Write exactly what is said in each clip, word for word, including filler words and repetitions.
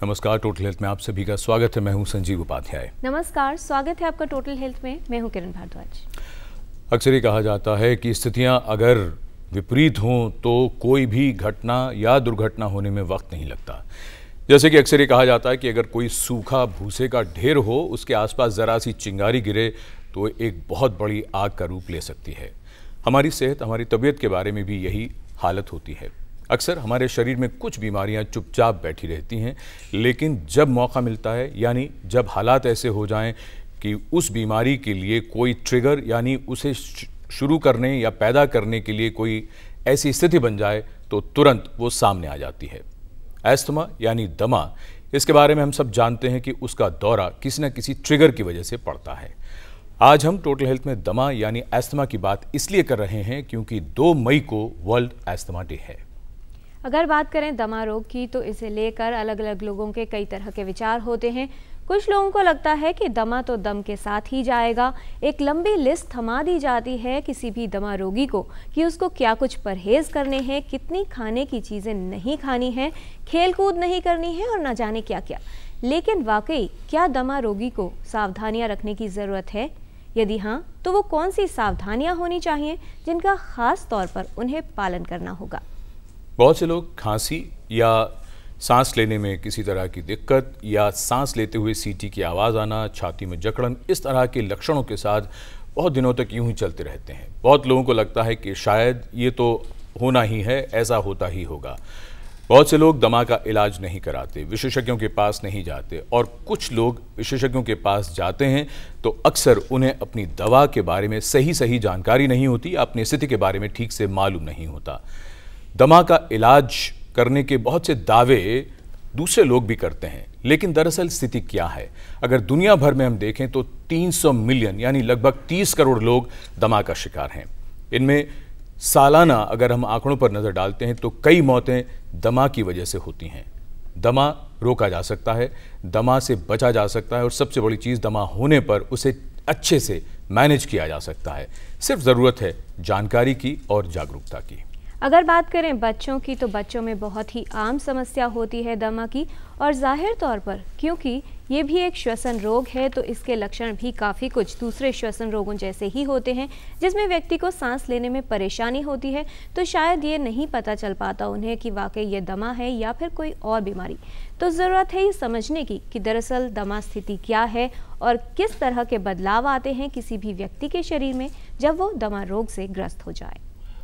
नमस्कार, total health में आप सभी का स्वागत है। मैं हूं संजीव उपाध्याय। नमस्कार, स्वागत है आपका टोटल हेल्थ में। मैं हूं किरण भारद्वाज। अक्सर ये कहा जाता है कि स्थितियां अगर विपरीत हों तो कोई भी घटना या दुर्घटना होने में वक्त नहीं लगता। जैसे कि अक्सर ये कहा जाता है कि अगर कोई सूखा भूसे का ढेर हो, उसके आसपास ज़रा सी चिंगारी गिरे तो एक बहुत बड़ी आग का रूप ले सकती है। हमारी सेहत, हमारी तबीयत के बारे में भी यही हालत होती है। अक्सर हमारे शरीर में कुछ बीमारियां चुपचाप बैठी रहती हैं, लेकिन जब मौका मिलता है, यानी जब हालात ऐसे हो जाएं कि उस बीमारी के लिए कोई ट्रिगर यानी उसे शुरू करने या पैदा करने के लिए कोई ऐसी स्थिति बन जाए तो तुरंत वो सामने आ जाती है। एस्थमा यानी दमा, इसके बारे में हम सब जानते हैं कि उसका दौरा किसी न किसी ट्रिगर की वजह से पड़ता है। आज हम टोटल हेल्थ में दमा यानी एस्थमा की बात इसलिए कर रहे हैं क्योंकि दो मई को वर्ल्ड एस्थमा डे है। अगर बात करें दमा रोग की तो इसे लेकर अलग अलग लोगों के कई तरह के विचार होते हैं। कुछ लोगों को लगता है कि दमा तो दम के साथ ही जाएगा। एक लंबी लिस्ट थमा दी जाती है किसी भी दमा रोगी को कि उसको क्या कुछ परहेज करने हैं, कितनी खाने की चीज़ें नहीं खानी हैं, खेल कूद नहीं करनी है और न जाने क्या क्या। लेकिन वाकई क्या दमा रोगी को सावधानियां रखने की ज़रूरत है? यदि हाँ, तो वो कौन सी सावधानियां होनी चाहिए जिनका खास तौर पर उन्हें पालन करना होगा? बहुत से लोग खांसी या सांस लेने में किसी तरह की दिक्कत या सांस लेते हुए सीटी की आवाज़ आना, छाती में जकड़न, इस तरह के लक्षणों के साथ बहुत दिनों तक यूं ही चलते रहते हैं। बहुत लोगों को लगता है कि शायद ये तो होना ही है, ऐसा होता ही होगा। बहुत से लोग दमा का इलाज नहीं कराते, विशेषज्ञों के पास नहीं जाते, और कुछ लोग विशेषज्ञों के पास जाते हैं तो अक्सर उन्हें अपनी दवा के बारे में सही सही जानकारी नहीं होती, अपनी स्थिति के बारे में ठीक से मालूम नहीं होता। दमा का इलाज करने के बहुत से दावे दूसरे लोग भी करते हैं, लेकिन दरअसल स्थिति क्या है? अगर दुनिया भर में हम देखें तो तीन सौ मिलियन यानी लगभग तीस करोड़ लोग दमा का शिकार हैं। इनमें सालाना अगर हम आंकड़ों पर नज़र डालते हैं तो कई मौतें दमा की वजह से होती हैं। दमा रोका जा सकता है, दमा से बचा जा सकता है, और सबसे बड़ी चीज़, दमा होने पर उसे अच्छे से मैनेज किया जा सकता है। सिर्फ ज़रूरत है जानकारी की और जागरूकता की। अगर बात करें बच्चों की तो बच्चों में बहुत ही आम समस्या होती है दमा की, और जाहिर तौर पर क्योंकि ये भी एक श्वसन रोग है तो इसके लक्षण भी काफ़ी कुछ दूसरे श्वसन रोगों जैसे ही होते हैं, जिसमें व्यक्ति को सांस लेने में परेशानी होती है। तो शायद ये नहीं पता चल पाता उन्हें कि वाकई ये दमा है या फिर कोई और बीमारी। तो ज़रूरत है ये समझने की कि दरअसल दमा स्थिति क्या है और किस तरह के बदलाव आते हैं किसी भी व्यक्ति के शरीर में जब वो दमा रोग से ग्रस्त हो जाए।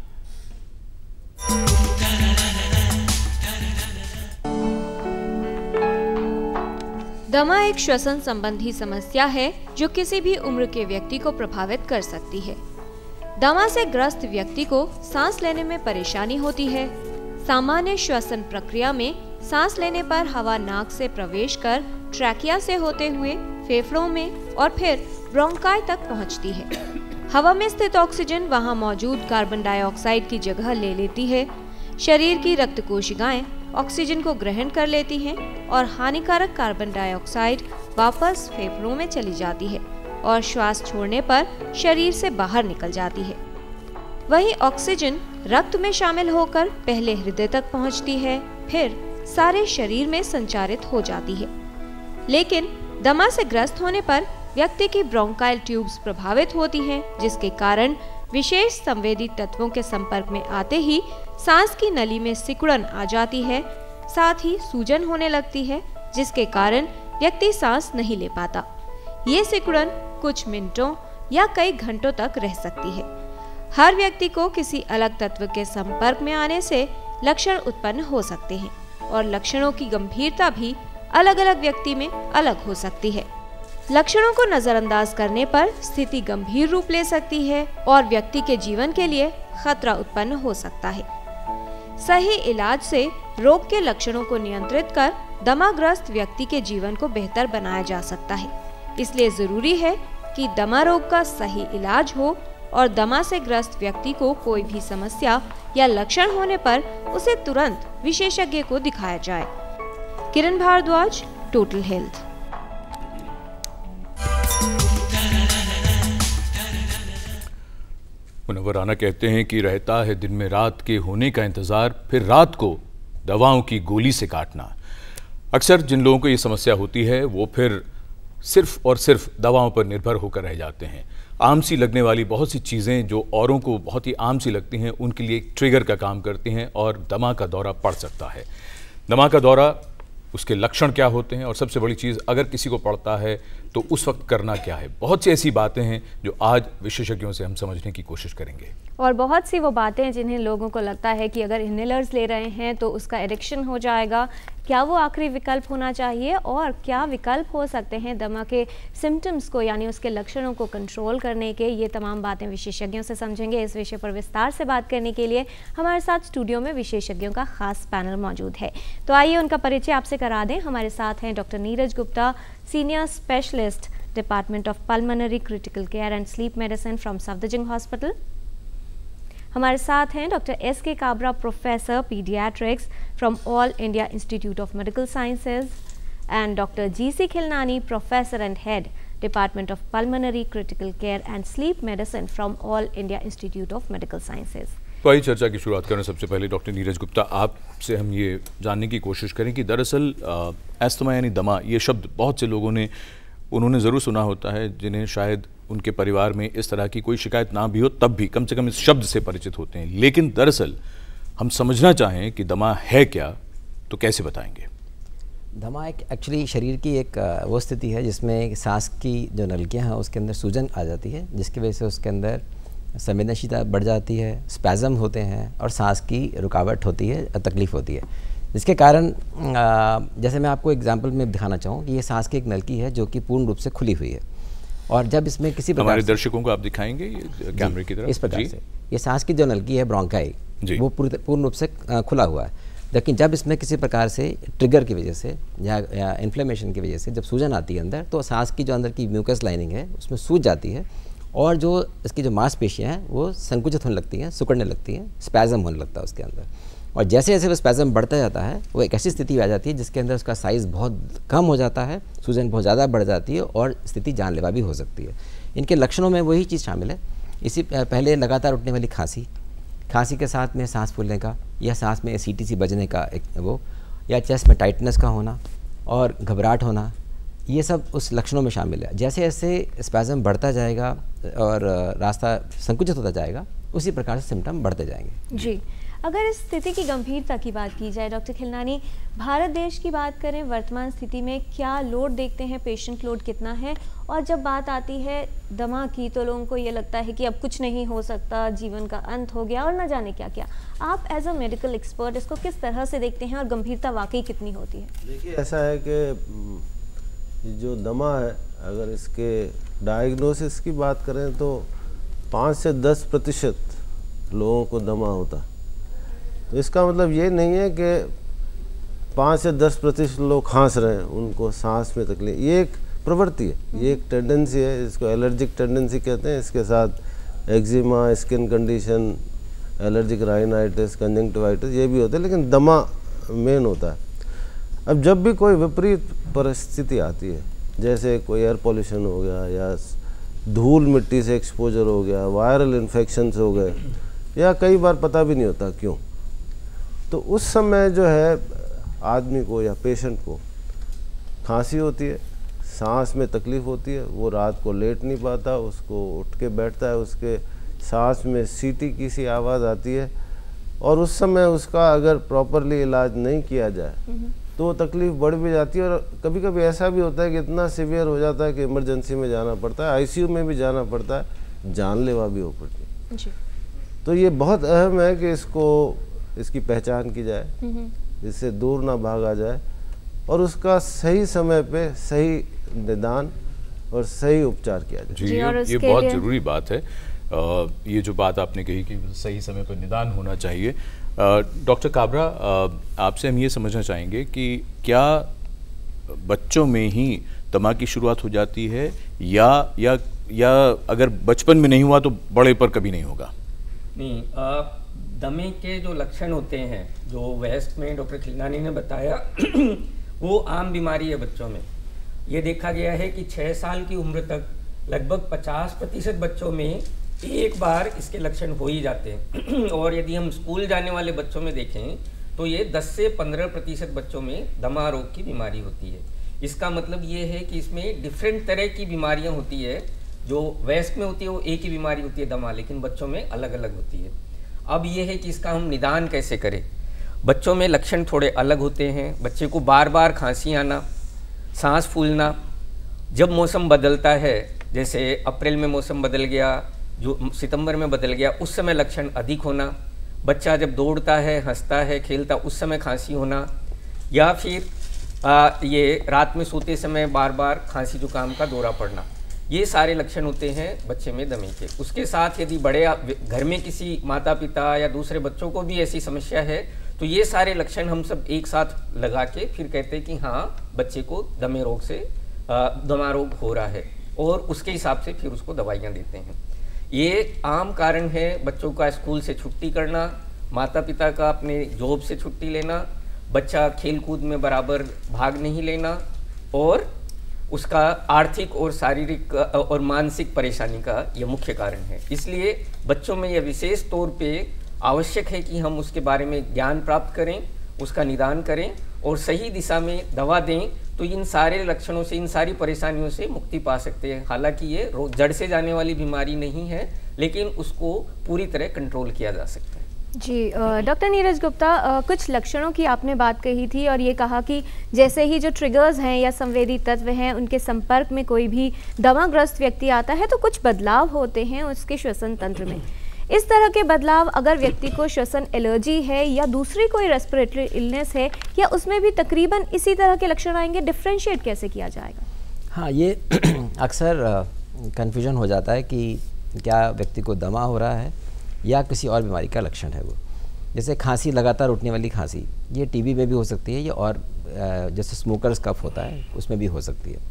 दमा एक श्वसन संबंधी समस्या है जो किसी भी उम्र के व्यक्ति को प्रभावित कर सकती है। दमा से ग्रस्त व्यक्ति को सांस लेने में परेशानी होती है। सामान्य श्वसन प्रक्रिया में सांस लेने पर हवा नाक से प्रवेश कर ट्रैकिया से होते हुए फेफड़ों में और फिर ब्रोंकाई तक पहुंचती है। हवा में स्थित ऑक्सीजन वहां मौजूद कार्बन डाइऑक्साइड की जगह ले लेती है। शरीर की रक्त कोशिकाएं ऑक्सीजन को ग्रहण कर लेती हैं और हानिकारक कार्बन डाइऑक्साइड वापस फेफड़ों में चली जाती है और श्वास छोड़ने पर शरीर से बाहर निकल जाती है। वहीं ऑक्सीजन रक्त में शामिल होकर पहले हृदय तक पहुंचती है, फिर सारे शरीर में संचारित हो जाती है। लेकिन दमा से ग्रस्त होने पर व्यक्ति की ब्रोंकाइल ट्यूब्स प्रभावित होती हैं, जिसके कारण विशेष संवेदी तत्वों के संपर्क में आते ही सांस की नली में सिकुड़न आ जाती है, साथ ही सूजन होने लगती है, जिसके कारण व्यक्ति सांस नहीं ले पाता। ये सिकुड़न कुछ मिनटों या कई घंटों तक रह सकती है। हर व्यक्ति को किसी अलग तत्व के संपर्क में आने से लक्षण उत्पन्न हो सकते हैं और लक्षणों की गंभीरता भी अलग अलग व्यक्ति में अलग हो सकती है। लक्षणों को नजरअंदाज करने पर स्थिति गंभीर रूप ले सकती है और व्यक्ति के जीवन के लिए खतरा उत्पन्न हो सकता है। सही इलाज से रोग के लक्षणों को नियंत्रित कर दमाग्रस्त व्यक्ति के जीवन को बेहतर बनाया जा सकता है। इसलिए जरूरी है कि दमा रोग का सही इलाज हो और दमा से ग्रस्त व्यक्ति को कोई भी समस्या या लक्षण होने पर उसे तुरंत विशेषज्ञ को दिखाया जाए। Kiran Bhardwaj, total health. मुनव्वर राना कहते हैं कि रहता है दिन में रात के होने का इंतज़ार, फिर रात को दवाओं की गोली से काटना। अक्सर जिन लोगों को ये समस्या होती है वो फिर सिर्फ और सिर्फ दवाओं पर निर्भर होकर रह जाते हैं। आम सी लगने वाली बहुत सी चीज़ें जो औरों को बहुत ही आम सी लगती हैं उनके लिए एक ट्रिगर का काम करती हैं और दमा का दौरा पड़ सकता है। दमा का दौरा, उसके लक्षण क्या होते हैं और सबसे बड़ी चीज़ अगर किसी को पड़ता है तो उस वक्त करना क्या है। बहुत सी ऐसी बातें हैं जो आज विशेषज्ञों से हम समझने की कोशिश करेंगे। और बहुत सी वो बातें हैं जिन्हें लोगों को लगता है कि अगर इनहेलर्स ले रहे हैं तो उसका एडिक्शन हो जाएगा। क्या वो आखिरी विकल्प होना चाहिए और क्या विकल्प हो सकते हैं दमा के सिम्टम्स को यानी उसके लक्षणों को कंट्रोल करने के, ये तमाम बातें विशेषज्ञों से समझेंगे। इस विषय पर विस्तार से बात करने के लिए हमारे साथ स्टूडियो में विशेषज्ञों का खास पैनल मौजूद है। तो आइए उनका परिचय आपसे करा दें। हमारे साथ हैं doctor Neeraj Gupta, senior specialist, department of pulmonary critical care and sleep medicine from Safdarjung hospital. हमारे साथ हैं doctor S K Kabra, professor paediatrics from All India Institute of Medical Sciences, and doctor G C Khilnani, professor and head, department of pulmonary critical care and sleep medicine from All India Institute of Medical Sciences. तो आइए चर्चा की शुरुआत करें। सबसे पहले doctor Neeraj Gupta, आपसे हम ये जानने की कोशिश करें कि दरअसल एस्थमा यानी दमा, ये शब्द बहुत से लोगों ने उन्होंने ज़रूर सुना होता है जिन्हें शायद उनके परिवार में इस तरह की कोई शिकायत ना भी हो तब भी कम से कम इस शब्द से परिचित होते हैं। लेकिन दरअसल हम समझना चाहें कि दमा है क्या तो कैसे बताएंगे? दमा एक एक्चुअली शरीर की एक वो स्थिति है जिसमें सांस की जो नलिकाएं हैं उसके अंदर सूजन आ जाती है, जिसकी वजह से उसके अंदर संवेदनशीलता बढ़ जाती है, स्पैज़म होते हैं और सांस की रुकावट होती है, तकलीफ़ होती है। जिसके कारण जैसे मैं आपको एग्जांपल में दिखाना चाहूँ कि ये सांस की एक नलकी है जो कि पूर्ण रूप से खुली हुई है और जब इसमें किसी प्रकार हमारे दर्शकों को आप दिखाएंगे ये कैमरे की तरफ इस प्रकार से ये सांस की जो नलकी है ब्रोंकाई, वो पूरी पूर्ण रूप से खुला हुआ है। लेकिन जब इसमें किसी प्रकार से ट्रिगर की वजह से या, या इन्फ्लेमेशन की वजह से जब सूजन आती है अंदर, तो सांस की जो अंदर की म्यूकस लाइनिंग है उसमें सूज जाती है और जो इसकी जो मांसपेशियाँ हैं वो संकुचित होने लगती हैं, सिकुड़ने लगती हैं, स्पैज़म होने लगता है उसके अंदर। और जैसे जैसे वो स्पैज़म बढ़ता जाता है वो एक ऐसी स्थिति आ जाती है जिसके अंदर उसका साइज़ बहुत कम हो जाता है, सूजन बहुत ज़्यादा बढ़ जाती है और स्थिति जानलेवा भी हो सकती है। इनके लक्षणों में वही चीज़ शामिल है। इसी पहले लगातार उठने वाली खांसी, खांसी के साथ में सांस फूलने का या सांस में सीटी सी बजने का एक वो, या चेस्ट में टाइटनेस का होना और घबराहट होना, ये सब उस लक्षणों में शामिल है। जैसे जैसे स्पैज़म बढ़ता जाएगा और रास्ता संकुचित होता जाएगा उसी प्रकार से सिम्टम बढ़ते जाएंगे। जी, अगर इस स्थिति की गंभीरता की बात की जाए डॉक्टर खिलनानी, भारत देश की बात करें, वर्तमान स्थिति में क्या लोड देखते हैं, पेशेंट लोड कितना है? और जब बात आती है दमा की तो लोगों को ये लगता है कि अब कुछ नहीं हो सकता, जीवन का अंत हो गया और न जाने क्या क्या। आप एज अ मेडिकल एक्सपर्ट इसको किस तरह से देखते हैं और गंभीरता वाकई कितनी होती है? देखिए, ऐसा है कि जो दमा है, अगर इसके डायग्नोसिस की बात करें तो पाँच से दस प्रतिशत लोगों को दमा होता है। तो इसका मतलब ये नहीं है कि पाँच से दस प्रतिशत लोग खांस रहे हैं, उनको सांस में तकलीफ। ये एक प्रवृत्ति है, ये एक टेंडेंसी है, इसको एलर्जिक टेंडेंसी कहते हैं। इसके साथ eczema, skin condition, allergic rhinitis, conjunctivitis ये भी होते हैं, लेकिन दमा मेन होता है। अब जब भी कोई विपरीत परिस्थिति आती है, जैसे कोई एयर पॉल्यूशन हो गया या धूल मिट्टी से एक्सपोजर हो गया, वायरल इन्फेक्शंस हो गए, या कई बार पता भी नहीं होता क्यों, तो उस समय जो है आदमी को या पेशेंट को खांसी होती है, सांस में तकलीफ़ होती है, वो रात को लेट नहीं पाता, उसको उठ के बैठता है, उसके सांस में सीटी की सी आवाज़ आती है, और उस समय उसका अगर प्रॉपरली इलाज नहीं किया जाए तो तकलीफ़ बढ़ भी जाती है। और कभी कभी ऐसा भी होता है कि इतना सीवियर हो जाता है कि इमरजेंसी में जाना पड़ता है, आईसीयू में भी जाना पड़ता है, जानलेवा भी हो पड़ती है। तो ये बहुत अहम है कि इसको इसकी पहचान की जाए, इससे दूर ना भागा जाए और उसका सही समय पे सही निदान और सही उपचार किया जाए। जी, ये, ये बहुत ज़रूरी बात है। आ, ये जो बात आपने कही कि सही समय पर निदान होना चाहिए। डॉक्टर काबरा, आपसे हम ये समझना चाहेंगे कि क्या बच्चों में ही दमा की शुरुआत हो जाती है या या या अगर बचपन में नहीं हुआ तो बड़े पर कभी नहीं होगा? नहीं, आ, दमे के जो लक्षण होते हैं जो वेस्ट में डॉक्टर खिलनानी ने बताया वो आम बीमारी है बच्चों में। ये देखा गया है कि छः साल की उम्र तक लगभग पचास प्रतिशत बच्चों में एक बार इसके लक्षण हो ही जाते हैं। और यदि हम स्कूल जाने वाले बच्चों में देखें तो ये दस से पंद्रह प्रतिशत बच्चों में दमा रोग की बीमारी होती है। इसका मतलब ये है कि इसमें डिफरेंट तरह की बीमारियां होती है। जो वयस्क में होती है वो एक ही बीमारी होती है दमा, लेकिन बच्चों में अलग अलग होती है। अब ये है कि इसका हम निदान कैसे करें। बच्चों में लक्षण थोड़े अलग होते हैं। बच्चे को बार बार खांसी आना, सांस फूलना, जब मौसम बदलता है, जैसे अप्रैल में मौसम बदल गया, जो सितंबर में बदल गया, उस समय लक्षण अधिक होना। बच्चा जब दौड़ता है, हंसता है, खेलता, उस समय खांसी होना, या फिर आ, ये रात में सोते समय बार बार खांसी जुकाम का दौरा पड़ना, ये सारे लक्षण होते हैं बच्चे में दमे के। उसके साथ यदि बड़े घर में किसी माता पिता या दूसरे बच्चों को भी ऐसी समस्या है तो ये सारे लक्षण हम सब एक साथ लगा के फिर कहते हैं कि हाँ, बच्चे को दमे रोग से दमा रोग हो रहा है, और उसके हिसाब से फिर उसको दवाइयाँ देते हैं। ये आम कारण है बच्चों का स्कूल से छुट्टी करना, माता पिता का अपने जॉब से छुट्टी लेना, बच्चा खेल कूद में बराबर भाग नहीं लेना, और उसका आर्थिक और शारीरिक और मानसिक परेशानी का यह मुख्य कारण है। इसलिए बच्चों में यह विशेष तौर पे आवश्यक है कि हम उसके बारे में ज्ञान प्राप्त करें, उसका निदान करें और सही दिशा में दवा दें, तो इन सारे लक्षणों से, इन सारी परेशानियों से मुक्ति पा सकते हैं। हालांकि ये जड़ से जाने वाली बीमारी नहीं है, लेकिन उसको पूरी तरह कंट्रोल किया जा सकता है। जी डॉक्टर नीरज गुप्ता, कुछ लक्षणों की आपने बात कही थी और ये कहा कि जैसे ही जो ट्रिगर्स हैं या संवेदी तत्व हैं उनके संपर्क में कोई भी दमाग्रस्त व्यक्ति आता है तो कुछ बदलाव होते हैं उसके श्वसन तंत्र में। इस तरह के बदलाव अगर व्यक्ति को श्वसन एलर्जी है या दूसरी कोई रेस्पिरेटरी इलनेस है, या उसमें भी तकरीबन इसी तरह के लक्षण आएंगे, डिफ्रेंशिएट कैसे किया जाएगा? हाँ, ये अक्सर कन्फ्यूजन हो जाता है कि क्या व्यक्ति को दमा हो रहा है या किसी और बीमारी का लक्षण है वो। जैसे खांसी, लगातार उठने वाली खांसी, ये टीबी में भी हो सकती है, या और जैसे स्मोकर्स कफ होता है उसमें भी हो सकती है।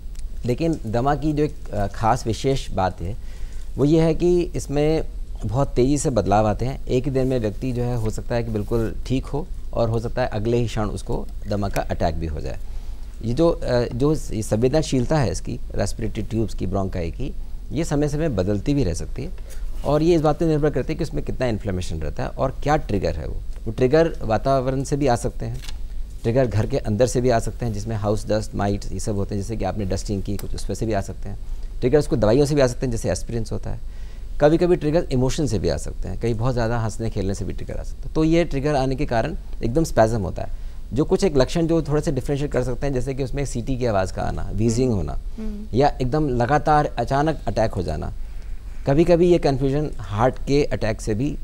लेकिन दमा की जो एक ख़ास विशेष बात है वो ये है कि इसमें बहुत तेज़ी से बदलाव आते हैं। एक ही दिन में व्यक्ति जो है हो सकता है कि बिल्कुल ठीक हो, और हो सकता है अगले ही क्षण उसको दमा का अटैक भी हो जाए। ये जो जो संवेदनशीलता है इसकी, रेस्पिरेटरी ट्यूब्स की, ब्रोंकाई की, ये समय समय बदलती भी रह सकती है, और ये इस बात पर निर्भर करती है कि उसमें कितना इन्फ्लेमेशन रहता है और क्या ट्रिगर है। वो वो ट्रिगर वातावरण से भी आ सकते हैं, ट्रिगर घर के अंदर से भी आ सकते हैं, जिसमें हाउस डस्ट, माइट्स, ये सब होते हैं, जैसे कि आपने डस्टिंग की कुछ, उस पर से भी आ सकते हैं। ट्रिगर उसको दवाइयों से भी आ सकते हैं, जैसे एस्पिरिन होता है। कभी कभी ट्रिगर इमोशन से भी आ सकते हैं, कहीं बहुत ज़्यादा हंसने खेलने से भी ट्रिगर आ सकता है। तो ये ट्रिगर आने के कारण एकदम स्पैज़म होता है। जो कुछ एक लक्षण जो थोड़े से डिफरेंशिएट कर सकते हैं, जैसे कि उसमें सीटी की आवाज़ का आना, वीजिंग होना, या एकदम लगातार अचानक अटैक हो जाना। कभी कभी ये कन्फ्यूजन हार्ट के अटैक से भी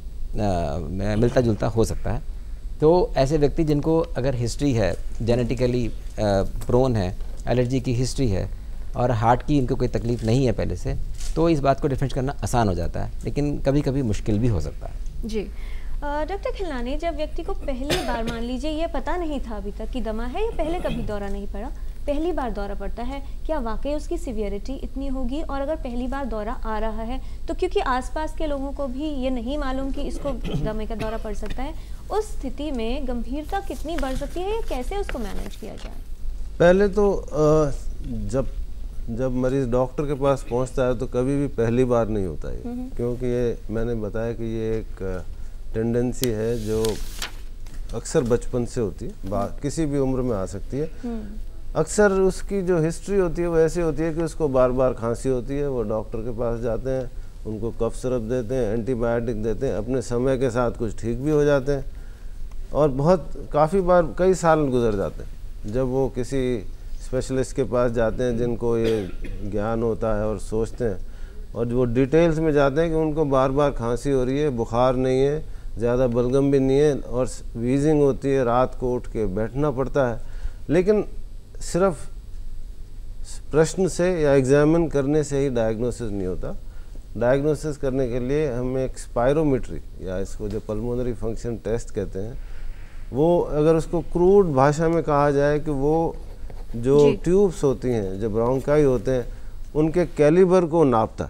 आ, मिलता जुलता हो सकता है। तो ऐसे व्यक्ति जिनको अगर हिस्ट्री है, जेनेटिकली प्रोन है, एलर्जी की हिस्ट्री है और हार्ट की इनको कोई तकलीफ़ नहीं है पहले से, तो इस बात को डिफरेंस करना आसान हो जाता है, लेकिन कभी कभी मुश्किल भी हो सकता है। जी डॉक्टर खिलनानी, जब व्यक्ति को पहली बार, मान लीजिए ये पता नहीं था अभी तक कि दमा है, या पहले कभी दौरा नहीं पड़ा, पहली बार दौरा पड़ता है, क्या वाकई उसकी सीवियरिटी इतनी होगी? और अगर पहली बार दौरा आ रहा है तो क्योंकि आसपास के लोगों को भी ये नहीं मालूम कि इसको दमे का दौरा पड़ सकता है, उस स्थिति में गंभीरता कितनी बढ़ सकती है या कैसे उसको मैनेज किया जाए? पहले तो जब जब मरीज़ डॉक्टर के पास पहुंचता है तो कभी भी पहली बार नहीं होता है, क्योंकि ये मैंने बताया कि ये एक टेंडेंसी है जो अक्सर बचपन से होती है, किसी भी उम्र में आ सकती है। अक्सर उसकी जो हिस्ट्री होती है वो ऐसी होती है कि उसको बार बार खांसी होती है, वो डॉक्टर के पास जाते हैं, उनको कफ सिरप देते हैं, एंटीबायोटिक देते हैं, अपने समय के साथ कुछ ठीक भी हो जाते हैं, और बहुत काफ़ी बार कई साल गुजर जाते हैं। जब वो किसी स्पेशलिस्ट के पास जाते हैं जिनको ये ज्ञान होता है और सोचते हैं, और वो डिटेल्स में जाते हैं कि उनको बार बार खांसी हो रही है, बुखार नहीं है, ज़्यादा बलगम भी नहीं है, और वीजिंग होती है, रात को उठ के बैठना पड़ता है, लेकिन सिर्फ प्रश्न से या एग्जामिन करने से ही डायग्नोसिस नहीं होता। डायग्नोसिस करने के लिए हमें एक स्पायरोमेट्री, या इसको जो पल्मोनरी फंक्शन टेस्ट कहते हैं, वो अगर उसको क्रूड भाषा में कहा जाए कि वो जो ट्यूब्स होती हैं, जो ब्रोंकाई होते हैं, उनके कैलिबर को नापता।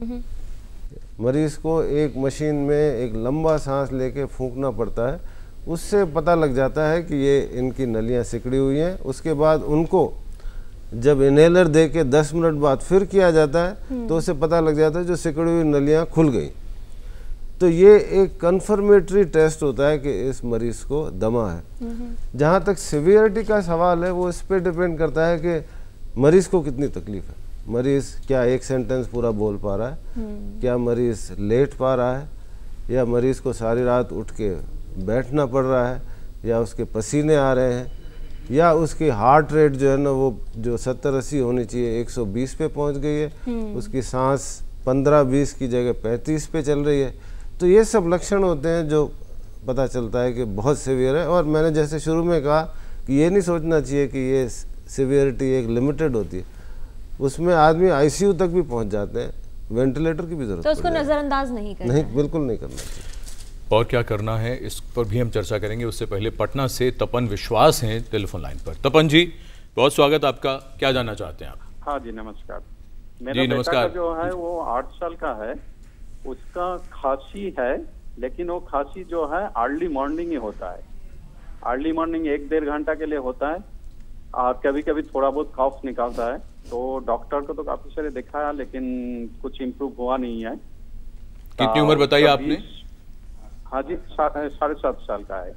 मरीज़ को एक मशीन में एक लंबा सांस लेके फूंकना पड़ता है, उससे पता लग जाता है कि ये इनकी नलियाँ सिकड़ी हुई हैं। उसके बाद उनको जब इनहेलर दे के दस मिनट बाद फिर किया जाता है तो उससे पता लग जाता है जो सिकड़ी हुई नलियाँ खुल गई। तो ये एक कन्फर्मेटरी टेस्ट होता है कि इस मरीज को दमा है। जहाँ तक सिवियरिटी का सवाल है वो इस पे डिपेंड करता है कि मरीज को कितनी तकलीफ है, मरीज क्या एक सेंटेंस पूरा बोल पा रहा है, क्या मरीज लेट पा रहा है, या मरीज को सारी रात उठ के बैठना पड़ रहा है, या उसके पसीने आ रहे हैं, या उसकी हार्ट रेट जो है ना वो जो सत्तर अस्सी होनी चाहिए एक सौ बीस पे पहुंच गई है, उसकी सांस पंद्रह बीस की जगह पैंतीस पे चल रही है। तो ये सब लक्षण होते हैं जो पता चलता है कि बहुत सीवियर है। और मैंने जैसे शुरू में कहा कि ये नहीं सोचना चाहिए कि ये सीवियरिटी एक लिमिटेड होती है, उसमें आदमी आईसीयू तक भी पहुंच जाते हैं, वेंटिलेटर की भी जरूरत तो उसको नजरअंदाज नहीं करना नहीं, बिल्कुल नहीं करना चाहिए। और क्या करना है इस पर भी हम चर्चा करेंगे। उससे पहले पटना से तपन विश्वास हैं टेलीफोन लाइन पर। तपन जी, बहुत स्वागत आपका, क्या जानना चाहते हैं आप? हाँ जी नमस्कार। मेरा जी बेटा नमस्कार। का जो है वो आठ साल का है, उसका खांसी है, लेकिन वो खांसी जो है अर्ली मॉर्निंग ही होता है। अर्ली मॉर्निंग एक डेढ़ घंटा के लिए होता है और कभी कभी थोड़ा बहुत कफ निकालता है। तो डॉक्टर को तो काफी सारे दिखाया लेकिन कुछ इम्प्रूव हुआ नहीं है। कितनी उम्र बताई आपने? हाँ जी, साढ़े सात साल का है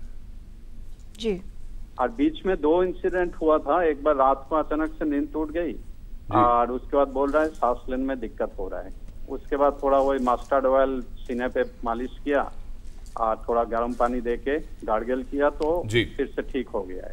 जी। और बीच में दो इंसिडेंट हुआ था। एक बार रात को अचानक से नींद टूट गई और उसके बाद बोल रहा है सांस लेने में दिक्कत हो रहा है। उसके बाद थोड़ा वही मस्टर्ड ऑयल सीने पे मालिश किया और थोड़ा गर्म पानी देके गार्गल किया तो फिर से ठीक हो गया है।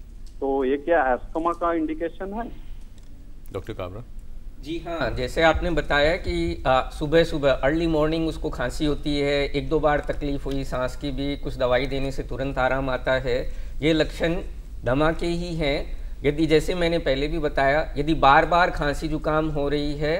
तो ये क्या एस्थमा का इंडिकेशन है? डॉक्टर काबरा जी हाँ, जैसे आपने बताया कि आ, सुबह सुबह अर्ली मॉर्निंग उसको खांसी होती है, एक दो बार तकलीफ हुई सांस की भी, कुछ दवाई देने से तुरंत आराम आता है, ये लक्षण दमा के ही हैं। यदि जैसे मैंने पहले भी बताया, यदि बार बार खांसी जुकाम हो रही है,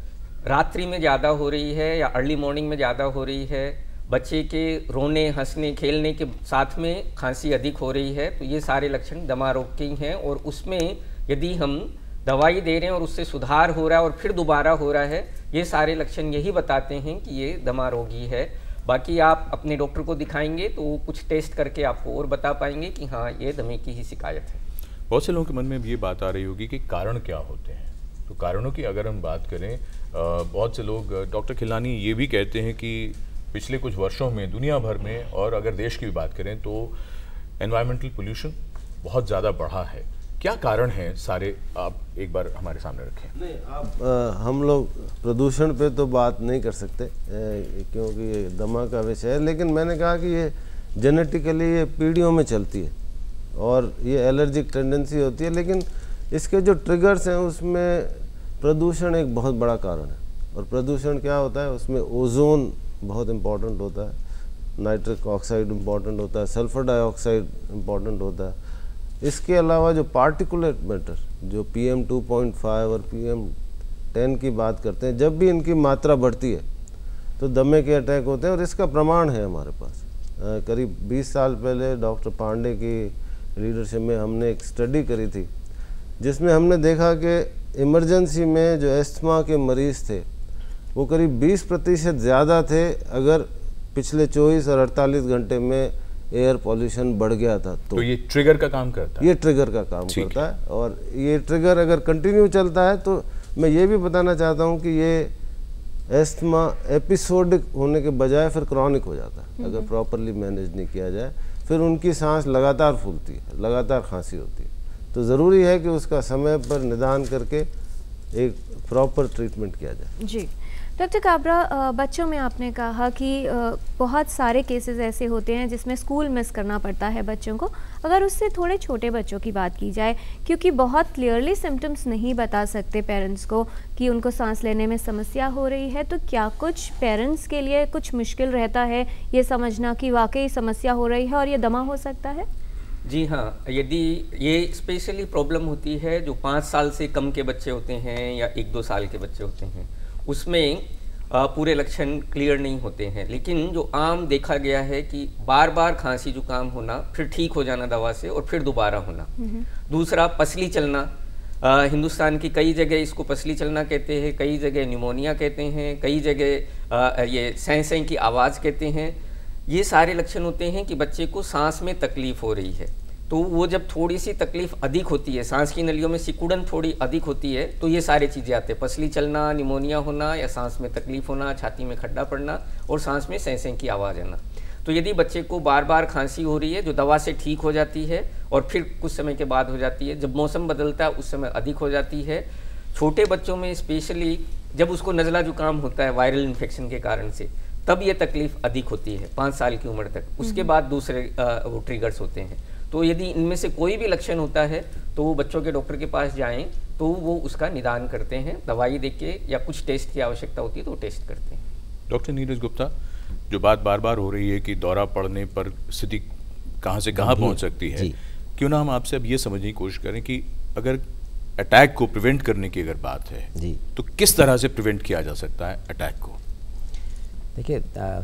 रात्रि में ज़्यादा हो रही है या अर्ली मॉर्निंग में ज़्यादा हो रही है, बच्चे के रोने हंसने खेलने के साथ में खांसी अधिक हो रही है, तो ये सारे लक्षण दमा रोग के ही हैं। और उसमें यदि हम दवाई दे रहे हैं और उससे सुधार हो रहा है और फिर दोबारा हो रहा है, ये सारे लक्षण यही बताते हैं कि ये दमा रोगी है। बाकी आप अपने डॉक्टर को दिखाएंगे तो कुछ टेस्ट करके आपको और बता पाएंगे कि हाँ ये दमे की ही शिकायत है। बहुत से लोगों के मन में ये बात आ रही होगी कि कारण क्या होते हैं। तो कारणों की अगर हम बात करें, बहुत से लोग, डॉक्टर खिलानी ये भी कहते हैं कि पिछले कुछ वर्षों में दुनिया भर में और अगर देश की भी बात करें तो एनवायरमेंटल पोल्यूशन बहुत ज़्यादा बढ़ा है। क्या कारण है सारे, आप एक बार हमारे सामने रखें। नहीं, आप आ, हम लोग प्रदूषण पे तो बात नहीं कर सकते ए, क्योंकि ये दमा का विषय है, लेकिन मैंने कहा कि ये जेनेटिकली ये पीढ़ियों में चलती है और ये एलर्जिक टेंडेंसी होती है। लेकिन इसके जो ट्रिगर्स हैं उसमें प्रदूषण एक बहुत बड़ा कारण है। और प्रदूषण क्या होता है, उसमें ओजोन बहुत इम्पॉर्टेंट होता है, नाइट्रिक ऑक्साइड इम्पॉर्टेंट होता है, सल्फर डाइऑक्साइड इम्पॉर्टेंट होता है। इसके अलावा जो पार्टिकुलेट मैटर, जो P M two point five और पी एम टेन की बात करते हैं, जब भी इनकी मात्रा बढ़ती है तो दमे के अटैक होते हैं। और इसका प्रमाण है हमारे पास। आ, करीब बीस साल पहले डॉक्टर पांडे की लीडरशिप में हमने एक स्टडी करी थी जिसमें हमने देखा कि इमरजेंसी में जो एस्थमा के मरीज़ थे वो करीब बीस प्रतिशत ज़्यादा थे अगर पिछले चौबीस और अड़तालीस घंटे में एयर पॉल्यूशन बढ़ गया था। तो, तो ये ट्रिगर का काम करता है। ये ट्रिगर का काम करता है। और ये ट्रिगर अगर कंटिन्यू चलता है तो मैं ये भी बताना चाहता हूँ कि ये एस्थमा एपिसोडिक होने के बजाय फिर क्रॉनिक हो जाता है अगर प्रॉपरली मैनेज नहीं किया जाए। फिर उनकी सांस लगातार फूलती है, लगातार खांसी होती है। तो ज़रूरी है कि उसका समय पर निदान करके एक प्रॉपर ट्रीटमेंट किया जाए। जी डॉक्टर काबरा, बच्चों में आपने कहा कि बहुत सारे केसेस ऐसे होते हैं जिसमें स्कूल मिस करना पड़ता है बच्चों को। अगर उससे थोड़े छोटे बच्चों की बात की जाए, क्योंकि बहुत क्लियरली सिम्टम्स नहीं बता सकते पेरेंट्स को कि उनको सांस लेने में समस्या हो रही है, तो क्या कुछ पेरेंट्स के लिए कुछ मुश्किल रहता है ये समझना कि वाकई समस्या हो रही है और ये दमा हो सकता है? जी हाँ, यदि ये स्पेशली प्रॉब्लम होती है जो पाँच साल से कम के बच्चे होते हैं या एक दो साल के बच्चे होते हैं, उसमें पूरे लक्षण क्लियर नहीं होते हैं। लेकिन जो आम देखा गया है कि बार बार खांसी जुकाम होना, फिर ठीक हो जाना दवा से और फिर दोबारा होना। दूसरा, पसली चलना। आ, हिंदुस्तान की कई जगह इसको पसली चलना कहते हैं, कई जगह न्यूमोनिया कहते हैं, कई जगह ये सैं सैं की आवाज़ कहते हैं। ये सारे लक्षण होते हैं कि बच्चे को सांस में तकलीफ हो रही है। तो वो जब थोड़ी सी तकलीफ अधिक होती है, सांस की नलियों में सिकुड़न थोड़ी अधिक होती है, तो ये सारी चीज़ें आते हैं, पसली चलना, निमोनिया होना या सांस में तकलीफ होना, छाती में खड्डा पड़ना और सांस में सें सें की आवाज़ आना। तो यदि बच्चे को बार बार खांसी हो रही है जो दवा से ठीक हो जाती है और फिर कुछ समय के बाद हो जाती है, जब मौसम बदलता है उस समय अधिक हो जाती है। छोटे बच्चों में स्पेशली जब उसको नज़ला जुकाम होता है वायरल इन्फेक्शन के कारण से, तब ये तकलीफ अधिक होती है पाँच साल की उम्र तक। उसके बाद दूसरे वो ट्रिगर्स होते हैं। तो यदि इनमें से कोई भी लक्षण होता है तो वो बच्चों के डॉक्टर के पास जाएं, तो वो उसका निदान करते हैं, दवाई देके या कुछ टेस्ट की आवश्यकता होती है तो वो टेस्ट करते हैं। डॉक्टर नीरज गुप्ता, जो बात बार बार हो रही है कि दौरा पड़ने पर स्थिति कहाँ से कहाँ पहुँच सकती है, क्यों ना हम आपसे अब ये समझने की कोशिश करें कि अगर अटैक को प्रिवेंट करने की अगर बात है जी, तो किस तरह से प्रिवेंट किया जा सकता है अटैक को? देखिए,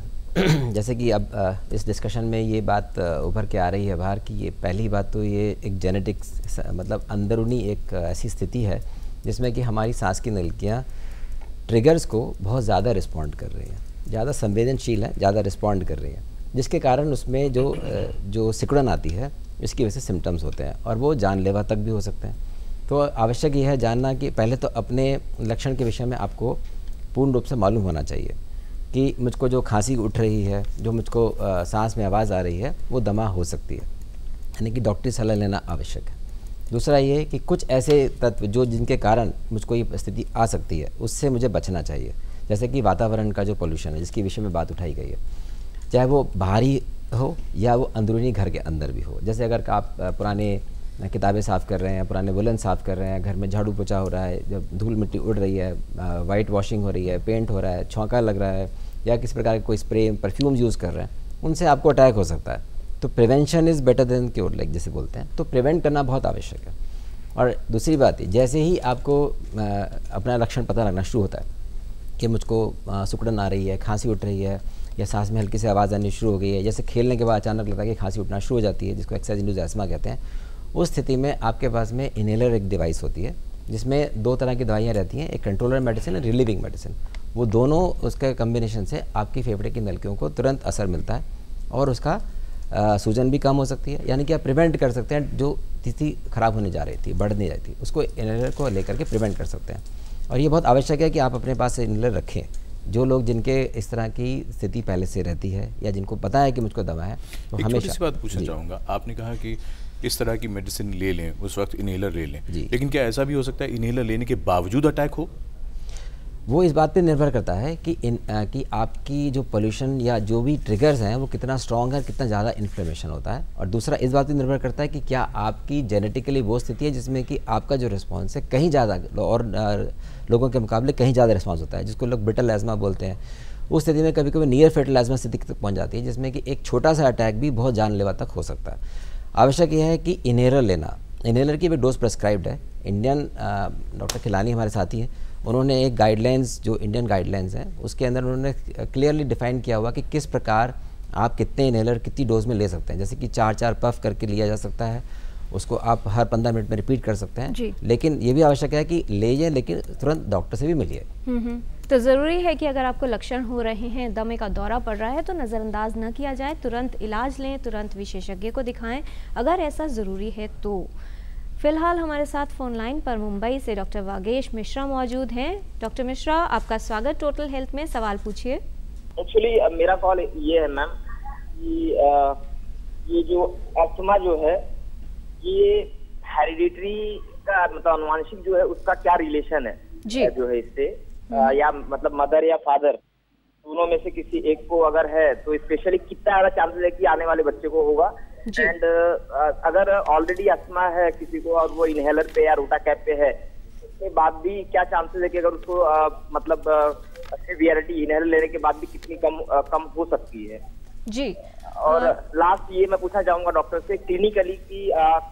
जैसे कि अब इस डिस्कशन में ये बात उभर के आ रही है बाहर कि ये पहली बात तो ये एक जेनेटिक्स मतलब अंदरूनी एक ऐसी स्थिति है जिसमें कि हमारी सांस की नलिकाएं ट्रिगर्स को बहुत ज़्यादा रिस्पॉन्ड कर रही हैं, ज़्यादा संवेदनशील है, ज़्यादा रिस्पॉन्ड कर रही हैं, जिसके कारण उसमें जो जो सिकुड़न आती है इसकी वजह से सिम्टम्स होते हैं और वो जानलेवा तक भी हो सकते हैं। तो आवश्यक ये है जानना कि पहले तो अपने लक्षण के विषय में आपको पूर्ण रूप से मालूम होना चाहिए कि मुझको जो खांसी उठ रही है, जो मुझको आ, सांस में आवाज़ आ रही है, वो दमा हो सकती है, यानी कि डॉक्टरी सलाह लेना आवश्यक है। दूसरा ये कि कुछ ऐसे तत्व जो जिनके कारण मुझको ये स्थिति आ सकती है उससे मुझे बचना चाहिए, जैसे कि वातावरण का जो पोल्यूशन है जिसके विषय में बात उठाई गई है, चाहे वो बाहरी हो या वो अंदरूनी घर के अंदर भी हो। जैसे अगर आप पुराने किताबें साफ़ कर रहे हैं, पुराने वुलन साफ़ कर रहे हैं, घर में झाड़ू पोछा हो रहा है, जब धूल मिट्टी उड़ रही है, वाइट वॉशिंग हो रही है, पेंट हो रहा है, छौंका लग रहा है या किसी प्रकार का कोई स्प्रे परफ्यूम यूज़ कर रहे हैं, उनसे आपको अटैक हो सकता है। तो prevention is better than cure, like जैसे बोलते हैं, तो प्रिवेंट करना बहुत आवश्यक है। और दूसरी बात है, जैसे ही आपको अपना लक्षण पता लगना शुरू होता है कि मुझको सुकड़न आ रही है, खांसी उठ रही है या सांस में हल्की सी आवाज़ आनी शुरू हो गई है, जैसे खेलने के बाद अचानक लगता है कि खांसी उठना शुरू हो जाती है, जिसको एक्सरसाइज इंड्यूस्ड एस्मा कहते हैं, उस स्थिति में आपके पास में इनहेलर एक डिवाइस होती है जिसमें दो तरह की दवाइयाँ रहती हैं, एक कंट्रोलर मेडिसिन और रिलीविंग मेडिसिन। वो दोनों उसके कम्बिनेशन से आपकी फेफड़े की नलिकाओं को तुरंत असर मिलता है और उसका सूजन भी कम हो सकती है, यानी कि आप प्रिवेंट कर सकते हैं जो स्थिति ख़राब होने जा रही थी, बढ़ नहीं रही थी, उसको इनहेलर को लेकर के प्रिवेंट कर सकते हैं। और ये बहुत आवश्यक है कि आप अपने पास इनहेलर रखें। जो लोग जिनके इस तरह की स्थिति पहले से रहती है या जिनको पता है कि मुझको दमा है, तो एक हमेशा छोटी सी बात पूछना चाहूँगा, आपने कहा कि इस तरह की मेडिसिन ले लें, उस वक्त इनहेलर ले लें, लेकिन क्या ऐसा भी हो सकता है इनहेलर लेने के बावजूद अटैक हो? वो इस बात पे निर्भर करता है कि इन आ, कि आपकी जो पोल्यूशन या जो भी ट्रिगर्स हैं वो कितना स्ट्रॉन्ग है, कितना ज़्यादा इन्फ्लेमेशन होता है। और दूसरा इस बात पे निर्भर करता है कि क्या आपकी जेनेटिकली वो स्थिति है जिसमें कि आपका जो रिस्पॉन्स है कहीं ज़्यादा और आ, लोगों के मुकाबले कहीं ज़्यादा रिस्पॉन्स होता है, जिसको लोग ब्रिटल एज़मा बोलते हैं। उस स्थिति में कभी कभी नियर फेटल एज़मा स्थिति तक पहुँच जाती है, जिसमें कि एक छोटा सा अटैक भी बहुत जानलेवा तक हो सकता है। आवश्यक यह है कि इनहेलर लेना, इनहेलर की भी डोज प्रेस्क्राइब्ड है। इंडियन डॉक्टर खिलानी हमारे साथी हैं, उन्होंने एक गाइडलाइंस जो इंडियन गाइडलाइंस हैं उसके अंदर उन्होंने क्लियरली डिफाइन किया हुआ कि किस प्रकार आप कितने इनहेलर कितनी डोज में ले सकते हैं। जैसे कि चार चार पफ करके लिया जा सकता है, उसको आप हर पंद्रह मिनट में रिपीट कर सकते हैं, लेकिन ये भी आवश्यक है कि ले जाए लेकिन तुरंत डॉक्टर से भी मिलिए। तो ज़रूरी है कि अगर आपको लक्षण हो रहे हैं, दमे का दौरा पड़ रहा है, तो नज़रअंदाज न किया जाए, तुरंत इलाज लें, तुरंत विशेषज्ञ को दिखाएं अगर ऐसा ज़रूरी है तो। फिलहाल हमारे साथ फोन लाइन पर मुंबई से डॉक्टर वागेश मिश्रा मौजूद हैं। डॉक्टर मिश्रा, आपका स्वागत टोटल हेल्थ में, सवाल पूछिए। एक्चुअली मेरा कॉल ये है मैम कि आ, ये जो अस्थमा जो है ये हेरिडिटरी का मतलब अनुवांशिक जो है उसका क्या रिलेशन है जी? जो है इससे आ, या मतलब मदर या फादर दोनों में से किसी एक को अगर है तो स्पेशली कितना ज्यादा चांसेस है कि आने वाले बच्चे को होगा? एंड uh, अगर ऑलरेडी अस्थमा है किसी को और वो इनहेलर पे या रोटा कैप पे है, उसके बाद भी क्या चांसेस है कि अगर उसको uh, मतलब सीवियरिटी uh, इनहेलर लेने के बाद भी कितनी कम uh, कम हो सकती है जी? और लास्ट uh, ये मैं पूछना चाहूंगा डॉक्टर से क्लिनिकली कि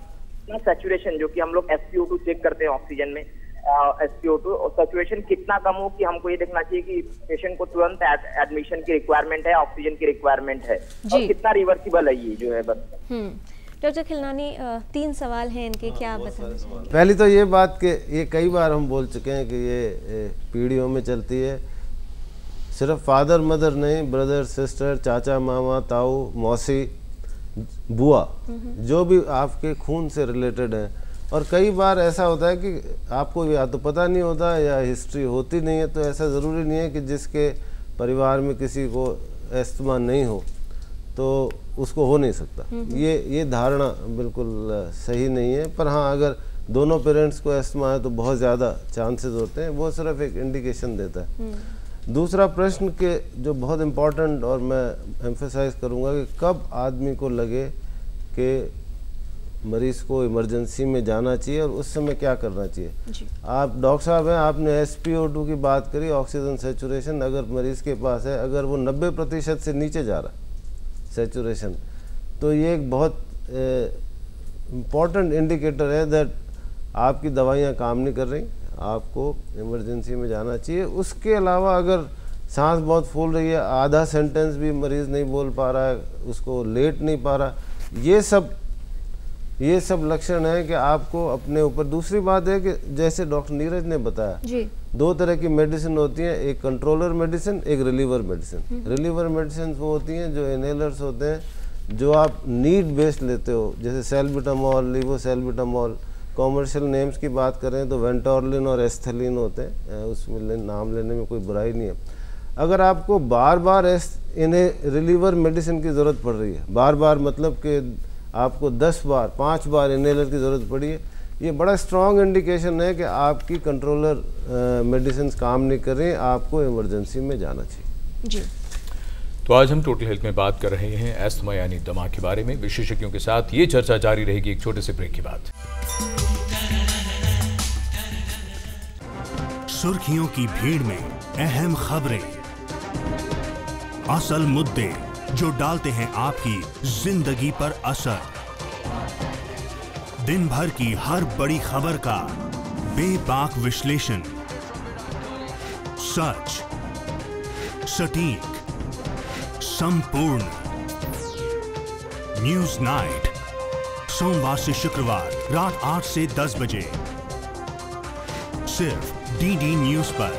सैचुरेशन जो कि हम लोग S P O two check करते हैं ऑक्सीजन में, एस पी ओ टू और सैचुरेशन कितना कम हो कि हमको ये देखना चाहिए कि पेशेंट को तुरंत एडमिशन की रिक्वायरमेंट है, ऑक्सीजन की रिक्वायरमेंट है, और कितना रिवर्सिबल है ये जो है बस। डॉक्टर खिलनानी, तीन सवाल हैं इनके, क्या आप बताना चाहेंगे? पहली तो ये बात कि ये कई बार हम बोल चुके हैं कि ये पीढ़ियों में चलती है, सिर्फ फादर मदर नहीं, ब्रदर सिस्टर, चाचा मामा ताऊ मौसी, बुआ, जो भी आपके खून से रिलेटेड है। और कई बार ऐसा होता है कि आपको या तो पता नहीं होता या हिस्ट्री होती नहीं है, तो ऐसा ज़रूरी नहीं है कि जिसके परिवार में किसी को अस्थमा नहीं हो तो उसको हो नहीं सकता। ये ये धारणा बिल्कुल सही नहीं है। पर हाँ, अगर दोनों पेरेंट्स को अस्थमा है तो बहुत ज़्यादा चांसेस होते हैं, वो सिर्फ एक इंडिकेशन देता है। दूसरा प्रश्न के जो बहुत इम्पोर्टेंट और मैं एम्फेसाइज करूँगा कि कब आदमी को लगे कि मरीज को इमरजेंसी में जाना चाहिए और उस समय क्या करना चाहिए। जी। आप डॉक्टर साहब हैं, आपने एस पी ओ टू की बात करी, ऑक्सीजन सेचुरेशन अगर मरीज के पास है, अगर वो नब्बे प्रतिशत से नीचे जा रहा है सेचुरेशन, तो ये एक बहुत इम्पॉर्टेंट इंडिकेटर है दैट आपकी दवाइयाँ काम नहीं कर रही, आपको इमरजेंसी में जाना चाहिए। उसके अलावा अगर सांस बहुत फूल रही है, आधा सेंटेंस भी मरीज़ नहीं बोल पा रहा है, उसको लेट नहीं पा रहा, ये सब ये सब लक्षण है कि आपको अपने ऊपर। दूसरी बात है कि जैसे डॉक्टर नीरज ने बताया जी। दो तरह की मेडिसिन होती हैं, एक कंट्रोलर मेडिसिन, एक रिलीवर मेडिसिन। रिलीवर मेडिसिन वो होती हैं जो इनहेलर्स होते हैं, जो आप नीड बेस्ड लेते हो, जैसे सेल्बिटामोल, लिवोसेल्बिटामोल। कॉमर्शियल नेम्स की बात करें तो वेंटोरलिन और एस्थलीन होते हैं, उसमें नाम लेने में कोई बुराई नहीं है। अगर आपको बार बार इन्हें रिलीवर मेडिसिन की ज़रूरत पड़ रही है, बार बार मतलब कि आपको दस बार पाँच बार इनहेलर की ज़रूरत पड़ी है, ये बड़ा स्ट्रॉन्ग इंडिकेशन है कि आपकी कंट्रोलर मेडिसिन काम नहीं कर रही, आपको इमरजेंसी में जाना चाहिए। जी। तो आज हम टोटल हेल्थ में बात कर रहे हैं अस्थमा यानी दमा के बारे में। विशेषज्ञों के साथ ये चर्चा जारी रहेगी एक छोटे से ब्रेक के बाद। सुर्खियों की भीड़ में अहम खबरें, असल मुद्दे जो डालते हैं आपकी जिंदगी पर असर, दिन भर की हर बड़ी खबर का बेबाक विश्लेषण, सच, सटीक, संपूर्ण। न्यूज नाइट, सोमवार से शुक्रवार रात आठ से दस बजे सिर्फ डीडी न्यूज पर।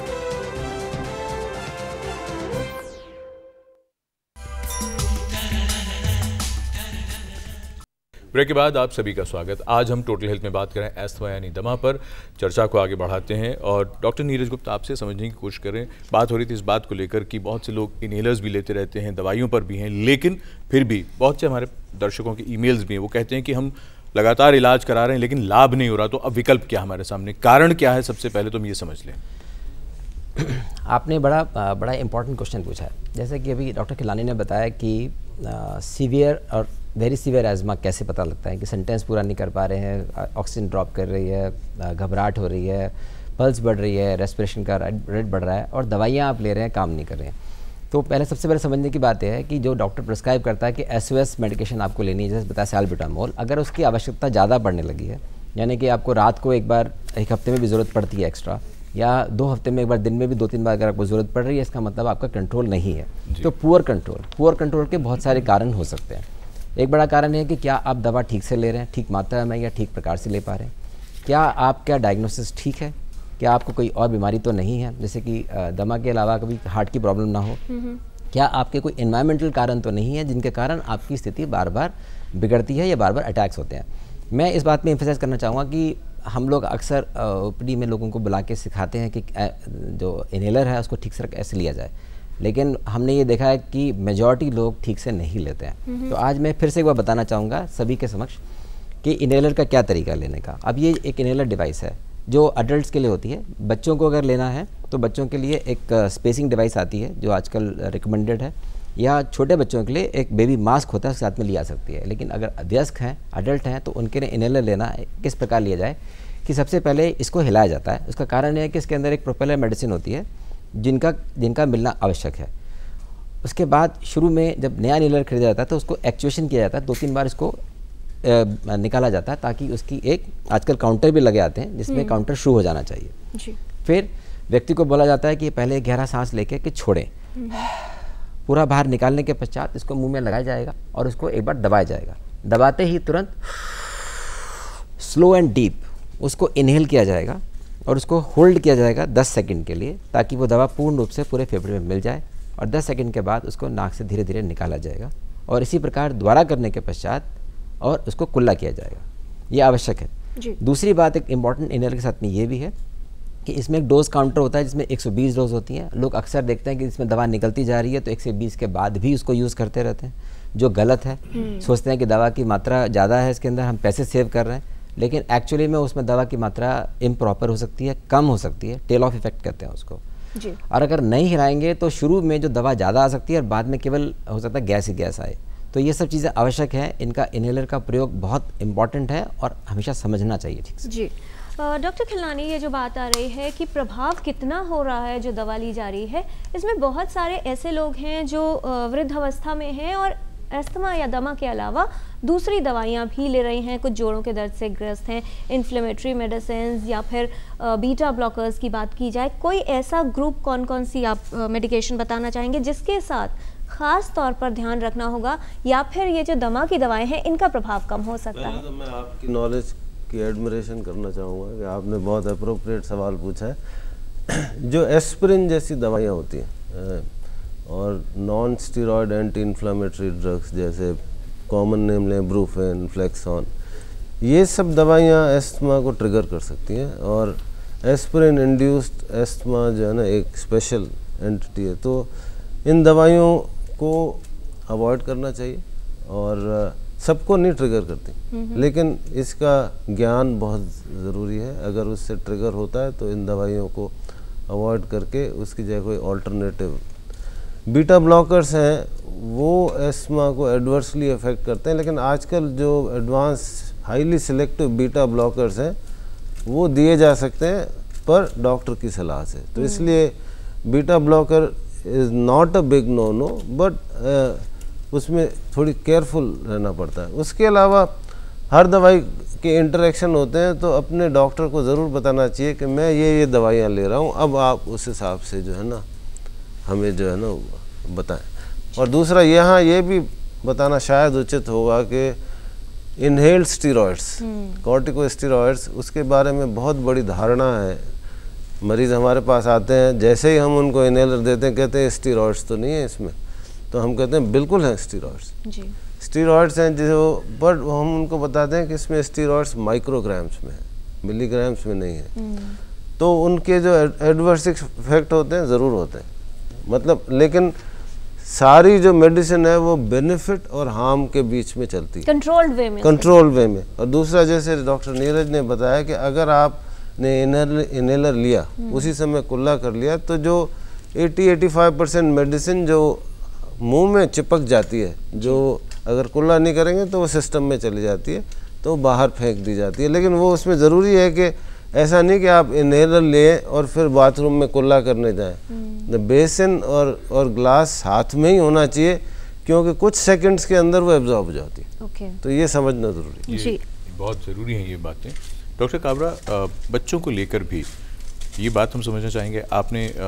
ब्रेक के बाद आप सभी का स्वागत। आज हम टोटल हेल्थ में बात करें अस्थमा यानी दमा पर। चर्चा को आगे बढ़ाते हैं और डॉक्टर नीरज गुप्ता आपसे समझने की कोशिश करें। बात हो रही थी इस बात को लेकर कि बहुत से लोग इनहेलर्स भी लेते रहते हैं, दवाइयों पर भी हैं, लेकिन फिर भी बहुत से हमारे दर्शकों के ईमेल्स भी हैं, वो कहते हैं कि हम लगातार इलाज करा रहे हैं लेकिन लाभ नहीं हो रहा। तो अब विकल्प क्या हमारे सामने, कारण क्या है? सबसे पहले तो हम ये समझ लें। आपने बड़ा बड़ा इंपॉर्टेंट क्वेश्चन पूछा है। जैसे कि अभी डॉक्टर खिलानी ने बताया कि सीवियर और वेरी सीवियर एज़मा कैसे पता लगता है कि सेंटेंस पूरा नहीं कर पा रहे हैं, ऑक्सीजन ड्रॉप कर रही है, घबराहट हो रही है, पल्स बढ़ रही है, रेस्पिरेशन का रेट बढ़ रहा है और दवाइयाँ आप ले रहे हैं काम नहीं कर रहे हैं। तो पहले सबसे पहले समझने की बात यह है कि जो डॉक्टर प्रिस्क्राइब करता है कि एस ओ एस मेडिकेशन आपको लेनी है, जैसे बताया सैल्बिटामोल, अगर उसकी आवश्यकता ज़्यादा बढ़ने लगी है, यानी कि आपको रात को एक बार एक हफ्ते में भी ज़रूरत पड़ती है एक्स्ट्रा, या दो हफ्ते में एक बार, दिन में भी दो तीन बार अगर आपको ज़रूरत पड़ रही है, इसका मतलब आपका कंट्रोल नहीं है। तो पुअर कंट्रोल पुअर कंट्रोल के बहुत सारे कारण हो सकते हैं। एक बड़ा कारण है कि क्या आप दवा ठीक से ले रहे हैं, ठीक मात्रा में या ठीक प्रकार से ले पा रहे हैं, क्या आपका डायग्नोसिस ठीक है, क्या आपको कोई और बीमारी तो नहीं है, जैसे कि दमा के अलावा कभी हार्ट की प्रॉब्लम ना हो, क्या आपके कोई एनवायरमेंटल कारण तो नहीं है जिनके कारण आपकी स्थिति बार बार बिगड़ती है या बार बार अटैक्स होते हैं। मैं इस बात में एम्फसाइज करना चाहूँगा कि हम लोग अक्सर ओपीडी में लोगों को बुला के सिखाते हैं कि जो इनहेलर है उसको ठीक से कैसे लिया जाए, लेकिन हमने ये देखा है कि मेजॉरिटी लोग ठीक से नहीं लेते हैं। तो आज मैं फिर से एक बार बताना चाहूँगा सभी के समक्ष कि इनहेलर का क्या तरीका लेने का। अब ये एक इनहेलर डिवाइस है जो अडल्ट्स के लिए होती है। बच्चों को अगर लेना है तो बच्चों के लिए एक स्पेसिंग डिवाइस आती है जो आजकल रिकमेंडेड है, या छोटे बच्चों के लिए एक बेबी मास्क होता है, साथ में लिया सकती है। लेकिन अगर वयस्क हैं, अडल्ट हैं, तो उनके लिए इनहेलर लेना किस प्रकार लिया जाए कि सबसे पहले इसको हिलाया जाता है। उसका कारण है कि इसके अंदर एक प्रोपेलर मेडिसिन होती है जिनका जिनका मिलना आवश्यक है। उसके बाद शुरू में जब नया इनहेलर खरीदा जाता है तो उसको एक्चुएशन किया जाता है, दो तीन बार इसको आ, निकाला जाता है ताकि उसकी एक, आजकल काउंटर भी लगे आते हैं जिसमें काउंटर शुरू हो जाना चाहिए जी। फिर व्यक्ति को बोला जाता है कि पहले गहरा सांस लेके कि छोड़ें, पूरा बाहर निकालने के पश्चात इसको मुंह में लगाया जाएगा और उसको एक बार दबाया जाएगा। दबाते ही तुरंत स्लो एंड डीप उसको इनहेल किया जाएगा और उसको होल्ड किया जाएगा दस सेकंड के लिए, ताकि वो दवा पूर्ण रूप से पूरे फेफड़े में मिल जाए। और दस सेकंड के बाद उसको नाक से धीरे धीरे निकाला जाएगा और इसी प्रकार दोबारा करने के पश्चात और उसको कुल्ला किया जाएगा, ये आवश्यक है जी। दूसरी बात एक इम्पॉर्टेंट इनहेलर के साथ में ये भी है कि इसमें एक डोज काउंटर होता है जिसमें एक सौ बीस डोज होती हैं। लोग अक्सर देखते हैं कि इसमें दवा निकलती जा रही है तो एक सौ बीस के बाद भी उसको यूज़ करते रहते हैं, जो गलत है। सोचते हैं कि दवा की मात्रा ज़्यादा है इसके अंदर, हम पैसे सेव कर रहे हैं, लेकिन एक्चुअली में उसमें दवा की मात्रा इम्प्रॉपर हो सकती है, कम हो सकती है, टेल ऑफ इफेक्ट कहते हैं उसको जी। और अगर नहीं हिलाएंगे तो शुरू में जो दवा ज़्यादा आ सकती है और बाद में केवल हो सकता है गैस ही गैस आए। तो ये सब चीज़ें आवश्यक है, इनका इनहेलर का प्रयोग बहुत इंपॉर्टेंट है और हमेशा समझना चाहिए ठीक से जी। डॉक्टर खिलनानी, ये जो बात आ रही है कि प्रभाव कितना हो रहा है जो दवा ली जा रही है, इसमें बहुत सारे ऐसे लोग हैं जो वृद्धावस्था में हैं और अस्थमा या दमा के अलावा दूसरी दवाइयाँ भी ले रही हैं, कुछ जोड़ों के दर्द से ग्रस्त हैं, इन्फ्लेमेटरी मेडिसिन या फिर बीटा ब्लॉकर्स की बात की जाए, कोई ऐसा ग्रुप कौन कौन सी आप मेडिकेशन बताना चाहेंगे जिसके साथ खास तौर पर ध्यान रखना होगा, या फिर ये जो दमा की दवाएं हैं इनका प्रभाव कम हो सकता है? तो मैं आपकी नॉलेज की एडमिरेशन करना चाहूँगा कि आपने बहुत अप्रोप्रिएट सवाल पूछा है। जो एस्पिरिन जैसी दवाइयाँ होती हैं और non steroid anti inflammatory drugs जैसे कॉमन नेम लें ब्रूफेन, फ्लेक्सॉन, ये सब दवाइयाँ एस्थमा को ट्रिगर कर सकती हैं और एस्पिरिन इंड्यूस्ड एस्थमा जो है ना एक स्पेशल एंटिटी है, तो इन दवाइयों को अवॉइड करना चाहिए और सबको नहीं ट्रिगर करती, लेकिन इसका ज्ञान बहुत ज़रूरी है। अगर उससे ट्रिगर होता है तो इन दवाइयों को अवॉइड करके उसकी जगह कोई ऑल्टरनेटिव। बीटा ब्लॉकर्स हैं वो एस्थमा को एडवर्सली अफेक्ट करते हैं, लेकिन आजकल जो advance highly selective beta blockers हैं वो दिए जा सकते हैं पर डॉक्टर की सलाह से। तो इसलिए beta blocker is not a big no no, but उसमें थोड़ी केयरफुल रहना पड़ता है। उसके अलावा हर दवाई के इंटरेक्शन होते हैं, तो अपने डॉक्टर को ज़रूर बताना चाहिए कि मैं ये ये दवाइयाँ ले रहा हूँ, अब आप उस हिसाब से जो है ना हमें जो है ना बताएं। और दूसरा यहाँ ये भी बताना शायद उचित होगा कि इनहेल्ड स्टीरॉइड्स, कॉर्टिकोस्टेरॉइड्स, उसके बारे में बहुत बड़ी धारणा है। मरीज़ हमारे पास आते हैं, जैसे ही हम उनको इनहेलर देते हैं कहते हैं स्टीरॉइड्स तो नहीं है इसमें, तो हम कहते हैं बिल्कुल हैं स्टीरॉइड्स जी। स्टीरॉइड्स हैं जो, बट हम उनको बताते हैं कि इसमें स्टीरॉइड्स माइक्रोग्राम्स में है, मिलीग्राम्स में नहीं है। तो उनके जो एडवर्स इफेक्ट होते हैं ज़रूर होते हैं, मतलब, लेकिन सारी जो मेडिसिन है वो बेनिफिट और हार्म के बीच में चलती है, कंट्रोल्ड वे में कंट्रोल्ड वे में। और दूसरा, जैसे डॉक्टर नीरज ने बताया कि अगर आपने इनहेलर इनहेलर लिया, उसी समय कुल्ला कर लिया, तो जो अस्सी पचासी परसेंट मेडिसिन जो मुंह में चिपक जाती है, जो अगर कुल्ला नहीं करेंगे तो वो सिस्टम में चली जाती है, तो बाहर फेंक दी जाती है। लेकिन वो उसमें ज़रूरी है कि ऐसा नहीं कि आप इनहेलर लें और फिर बाथरूम में कुल्ला करने जाएं। द बेसिन और और ग्लास हाथ में ही होना चाहिए, क्योंकि कुछ सेकंड्स के अंदर वो एब्जॉर्ब हो जाती है। okay. तो ये समझना ज़रूरी है जी, बहुत ज़रूरी है ये बातें। डॉक्टर काबरा, बच्चों को लेकर भी ये बात हम समझना चाहेंगे। आपने आ,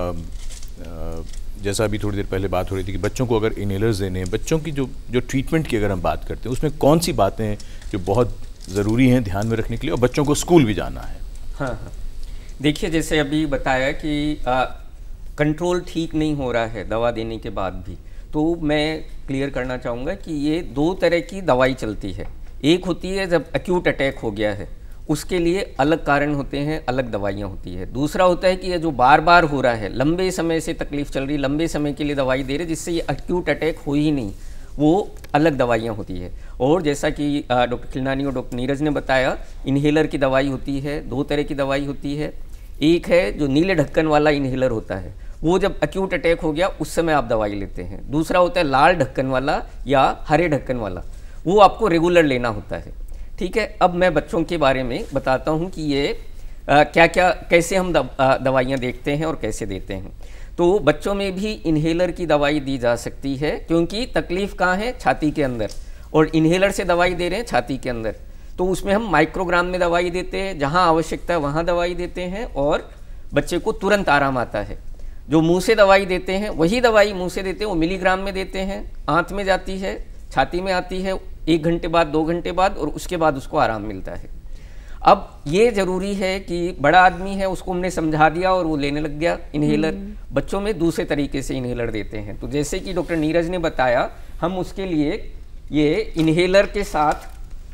आ, जैसा अभी थोड़ी देर पहले बात हो रही थी कि बच्चों को अगर इनहेलर्स देने हैं, बच्चों की जो जो ट्रीटमेंट की अगर हम बात करते हैं, उसमें कौन सी बातें हैं जो बहुत ज़रूरी हैं ध्यान में रखने के लिए, और बच्चों को स्कूल भी जाना है? हाँ हाँ देखिए, जैसे अभी बताया कि आ, कंट्रोल ठीक नहीं हो रहा है दवा देने के बाद भी, तो मैं क्लियर करना चाहूँगा कि ये दो तरह की दवाई चलती है। एक होती है जब एक्यूट अटैक हो गया है, उसके लिए अलग कारण होते हैं, अलग दवाइयाँ होती है। दूसरा होता है कि ये जो बार बार हो रहा है, लंबे समय से तकलीफ चल रही, लंबे समय के लिए दवाई दे रहे जिससे ये एक्यूट अटैक हो ही नहीं, वो अलग दवाइयाँ होती है। और जैसा कि डॉक्टर खिलनानी और डॉक्टर नीरज ने बताया, इन्हेलर की दवाई होती है, दो तरह की दवाई होती है। एक है जो नीले ढक्कन वाला इन्हेलर होता है, वो जब एक्यूट अटैक हो गया उस समय आप दवाई लेते हैं। दूसरा होता है लाल ढक्कन वाला या हरे ढक्कन वाला, वो आपको रेगुलर लेना होता है। ठीक है, अब मैं बच्चों के बारे में बताता हूँ कि ये आ, क्या क्या कैसे हम दव, दवाइयाँ देखते हैं और कैसे देते हैं। तो बच्चों में भी इन्हेलर की दवाई दी जा सकती है, क्योंकि तकलीफ कहाँ है, छाती के अंदर, और इन्हेलर से दवाई दे रहे हैं छाती के अंदर। तो उसमें हम माइक्रोग्राम में दवाई देते हैं, जहाँ आवश्यकता है वहाँ दवाई देते हैं और बच्चे को तुरंत आराम आता है। जो मुंह से दवाई देते हैं वही दवाई मुंह से देते हैं, वो मिलीग्राम में देते हैं, आंत में जाती है, छाती में आती है, एक घंटे बाद, दो घंटे बाद, और उसके बाद उसको आराम मिलता है। अब ये जरूरी है कि बड़ा आदमी है उसको हमने समझा दिया और वो लेने लग गया इन्हेलर। बच्चों में दूसरे तरीके से इन्हेलर देते हैं। तो जैसे कि डॉक्टर नीरज ने बताया, हम उसके लिए ये इन्हेलर के साथ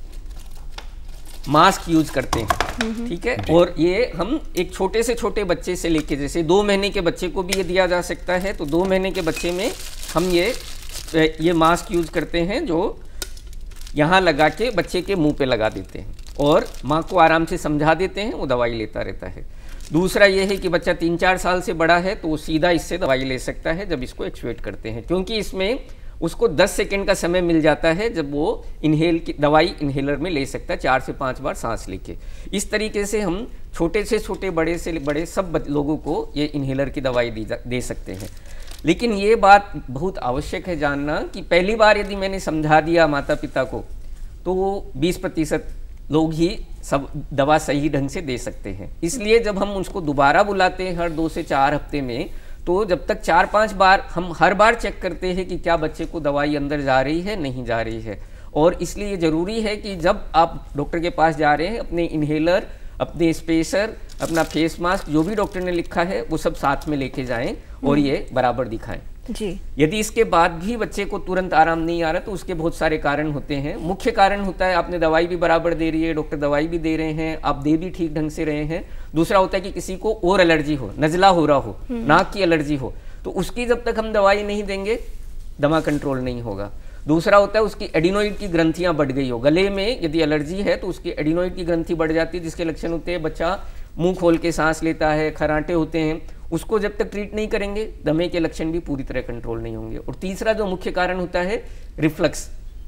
मास्क यूज करते हैं, ठीक है। और ये हम एक छोटे से छोटे बच्चे से लेके, जैसे दो महीने के बच्चे को भी ये दिया जा सकता है, तो दो महीने के बच्चे में हम ये ये मास्क यूज करते हैं, जो यहाँ लगा के बच्चे के मुंह पे लगा देते हैं और माँ को आराम से समझा देते हैं, वो दवाई लेता रहता है। दूसरा ये है कि बच्चा तीन चार साल से बड़ा है तो वो सीधा इससे दवाई ले सकता है जब इसको एक्चुएट करते हैं, क्योंकि इसमें उसको दस सेकेंड का समय मिल जाता है जब वो इन्हेल की दवाई इन्हेलर में ले सकता है, चार से पाँच बार सांस लेके। इस तरीके से हम छोटे से छोटे, बड़े से बड़े सब लोगों को ये इन्हेलर की दवाई दी दे सकते हैं। लेकिन ये बात बहुत आवश्यक है जानना कि पहली बार यदि मैंने समझा दिया माता पिता को तो वो बीस प्रतिशत लोग ही सब दवा सही ढंग से दे सकते हैं। इसलिए जब हम उसको दोबारा बुलाते हैं हर दो से चार हफ्ते में, तो जब तक चार पांच बार हम हर बार चेक करते हैं कि क्या बच्चे को दवाई अंदर जा रही है, नहीं जा रही है। और इसलिए ज़रूरी है कि जब आप डॉक्टर के पास जा रहे हैं, अपने इन्हेलर, अपने स्पेसर, अपना फेस मास्क, जो भी डॉक्टर ने लिखा है वो सब साथ में लेके जाएं और ये बराबर दिखाएं। जी। यदि इसके बाद भी बच्चे को तुरंत आराम नहीं आ रहा तो उसके बहुत सारे कारण होते हैं। मुख्य कारण होता है आपने दवाई भी बराबर दे रही है, डॉक्टर दवाई भी दे रहे हैं, आप दे भी ठीक ढंग से रहे हैं। दूसरा होता है कि किसी को और एलर्जी हो, नजला हो रहा हो, नाक की एलर्जी हो, तो उसकी जब तक हम दवाई नहीं देंगे दमा कंट्रोल नहीं होगा। दूसरा होता है उसकी एडिनोइड की ग्रंथियां बढ़ गई हो, गले में यदि एलर्जी है तो उसकी एडिनोइड की ग्रंथि बढ़ जाती है, जिसके लक्षण होते हैं बच्चा मुंह खोल के सांस लेता है, खराटे होते हैं। उसको जब तक ट्रीट नहीं करेंगे दमे के लक्षण भी पूरी तरह कंट्रोल नहीं होंगे। और तीसरा जो मुख्य कारण होता है रिफ्लक्स,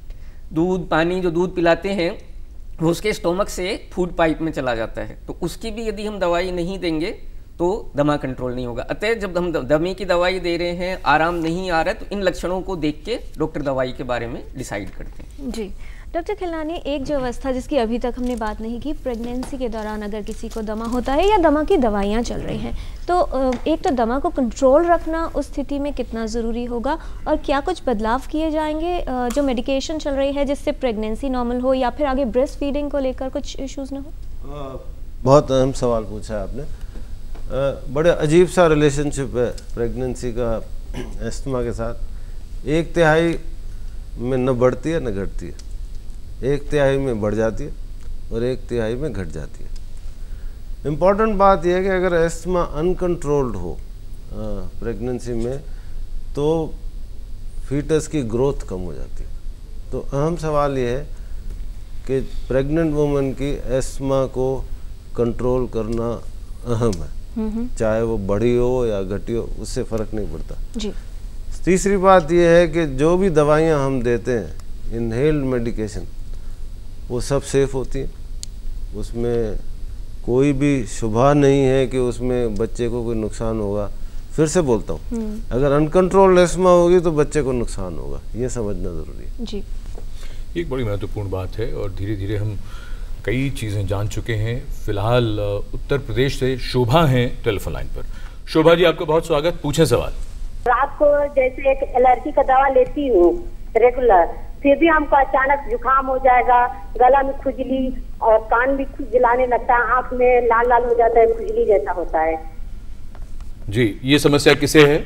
दूध पानी जो दूध पिलाते हैं वो उसके स्टोमक से फूड पाइप में चला जाता है, तो उसकी भी यदि हम दवाई नहीं देंगे तो दमा कंट्रोल नहीं होगा। अतः जब हम दमे की दवाई दे रहे हैं, आराम नहीं आ रहा है, तो इन लक्षणों को देख के डॉक्टर दवाई के बारे में डिसाइड करते हैं। जी डॉक्टर खिलनानी, एक जो अवस्था जिसकी अभी तक हमने बात नहीं की, प्रेगनेंसी के दौरान अगर किसी को दमा होता है या दमा की दवाइयाँ चल रही हैं, तो एक तो दमा को कंट्रोल रखना उस स्थिति में कितना ज़रूरी होगा, और क्या कुछ बदलाव किए जाएंगे जो मेडिकेशन चल रही है जिससे प्रेगनेंसी नॉर्मल हो, या फिर आगे ब्रेस्ट फीडिंग को लेकर कुछ इश्यूज़ ना हो? बहुत अहम सवाल पूछा है आपने। बड़े अजीब सा रिलेशनशिप है प्रेगनेंसी का एस्थमा के साथ। एक तिहाई में न बढ़ती है न घटती है, एक तिहाई में बढ़ जाती है और एक तिहाई में घट जाती है। इम्पॉर्टेंट बात यह है कि अगर एस्थमा अनकंट्रोल्ड हो प्रेगनेंसी में तो फीटस की ग्रोथ कम हो जाती है। तो अहम सवाल ये है कि प्रेग्नेंट वुमन की एस्थमा को कंट्रोल करना अहम है, चाहे वो बढ़ी हो या घटी हो, उससे फ़र्क नहीं पड़ता। जी। तीसरी बात यह है कि जो भी दवाइयाँ हम देते हैं इनहेल्ड मेडिकेशन, वो सब सेफ होती हैं, उसमें कोई भी शुबा नहीं है कि उसमें बच्चे को कोई नुकसान होगा। फिर से बोलता हूँ, अगर अनकंट्रोल्ड एस्थमा होगी तो बच्चे को नुकसान होगा, ये समझना ज़रूरी है। जी, एक बड़ी महत्वपूर्ण बात है और धीरे धीरे हम कई चीज़ें जान चुके हैं। फिलहाल उत्तर प्रदेश से शोभा हैं टेलीफोन लाइन पर। शोभा जी, आपका बहुत स्वागत, पूछें सवाल। रात को जैसे एक एलर्जी का दवा लेती हूँ रेगुलर, फिर भी हमको अचानक जुकाम हो जाएगा, गला में खुजली और कान भी खुजलाने लगता है, आँख में लाल लाल हो जाता है, खुजली जैसा होता है। जी, ये समस्या किसे है?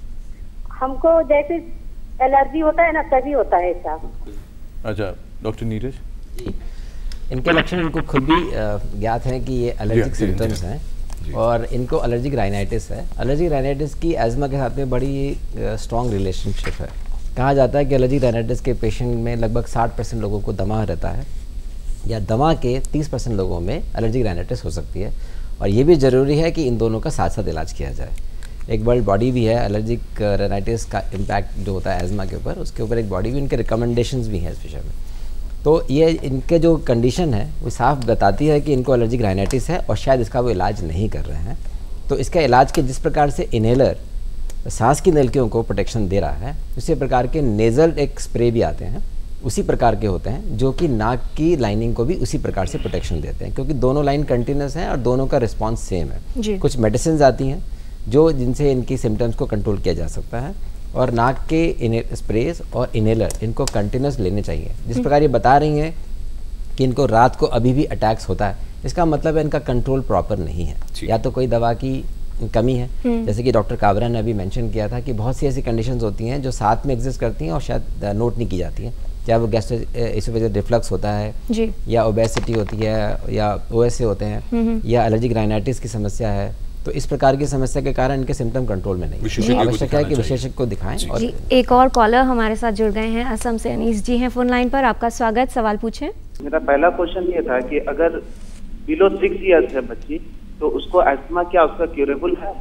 हमको जैसे एलर्जी होता है ना तभी होता है ऐसा। अच्छा, डॉक्टर नीरज जी, इनके लक्षण इनको खुद भी ज्ञात हैं कि ये एलर्जिक सिम्टम्स हैं और इनको एलर्जिक राइनाइटिस है। एलर्जिक राइनाइटिस की एज़मा के साथ में बड़ी स्ट्रॉन्ग रिलेशनशिप है। कहा जाता है कि एलर्जिक राइनाइटिस के पेशेंट में लगभग साठ परसेंट लोगों को दमा रहता है, या दमा के तीस परसेंट लोगों में एलर्जिक राइनाइटिस हो सकती है। और ये भी ज़रूरी है कि इन दोनों का साथ साथ इलाज किया जाए। एक वर्ल्ड बॉडी भी है एलर्जिक राइनाइटिस का इम्पैक्ट जो होता है एज़मा के ऊपर, उसके ऊपर एक बॉडी भी, उनके रिकमेंडेशंस भी हैं इस विषय में। तो ये इनके जो कंडीशन है वो साफ बताती है कि इनको एलर्जिक राइनाइटिस है और शायद इसका वो इलाज नहीं कर रहे हैं। तो इसका इलाज के जिस प्रकार से इनहेलर सांस की नलिकाओं को प्रोटेक्शन दे रहा है, उसी प्रकार के नेज़ल एक स्प्रे भी आते हैं, उसी प्रकार के होते हैं जो कि नाक की लाइनिंग को भी उसी प्रकार से प्रोटेक्शन देते हैं, क्योंकि दोनों लाइन कंटिन्यूस हैं और दोनों का रिस्पॉन्स सेम है। कुछ मेडिसिन आती हैं जो जिनसे इनकी सिम्टम्स को कंट्रोल किया जा सकता है, और नाक के स्प्रेस और इनहेलर इनको कंटिन्यूस लेने चाहिए। जिस प्रकार ये बता रही हैं कि इनको रात को अभी भी अटैक्स होता है, इसका मतलब है इनका कंट्रोल प्रॉपर नहीं है, या तो कोई दवा की कमी है, जैसे कि डॉक्टर काबरा ने अभी मेंशन किया था कि बहुत सी ऐसी कंडीशंस होती हैं जो साथ में एग्जिस्ट करती हैं और शायद नोट नहीं की जाती हैं, चाहे वो गैस्ट्रोएसोफेजियल रिफ्लक्स होता है जी, या ओबेसिटी होती है, या ओएसए होते हैं, या एलर्जिक राइनाइटिस की समस्या है। तो इस प्रकार की समस्या के कारण इनके सिम्टम कंट्रोल में नहीं, आवश्यक है कि विशेषज्ञ को दिखाएं। और एक और कॉलर हमारे साथ जुड़ गए हैं, असम से अनीस जी हैं फोन लाइन पर, आपका स्वागत, सवाल पूछें। मेरा पहला क्वेश्चन ये था कि अगर बिलो सिक्स इयर्स है बच्ची तो उसको अस्थमा क्या उसका क्यूरेबल है?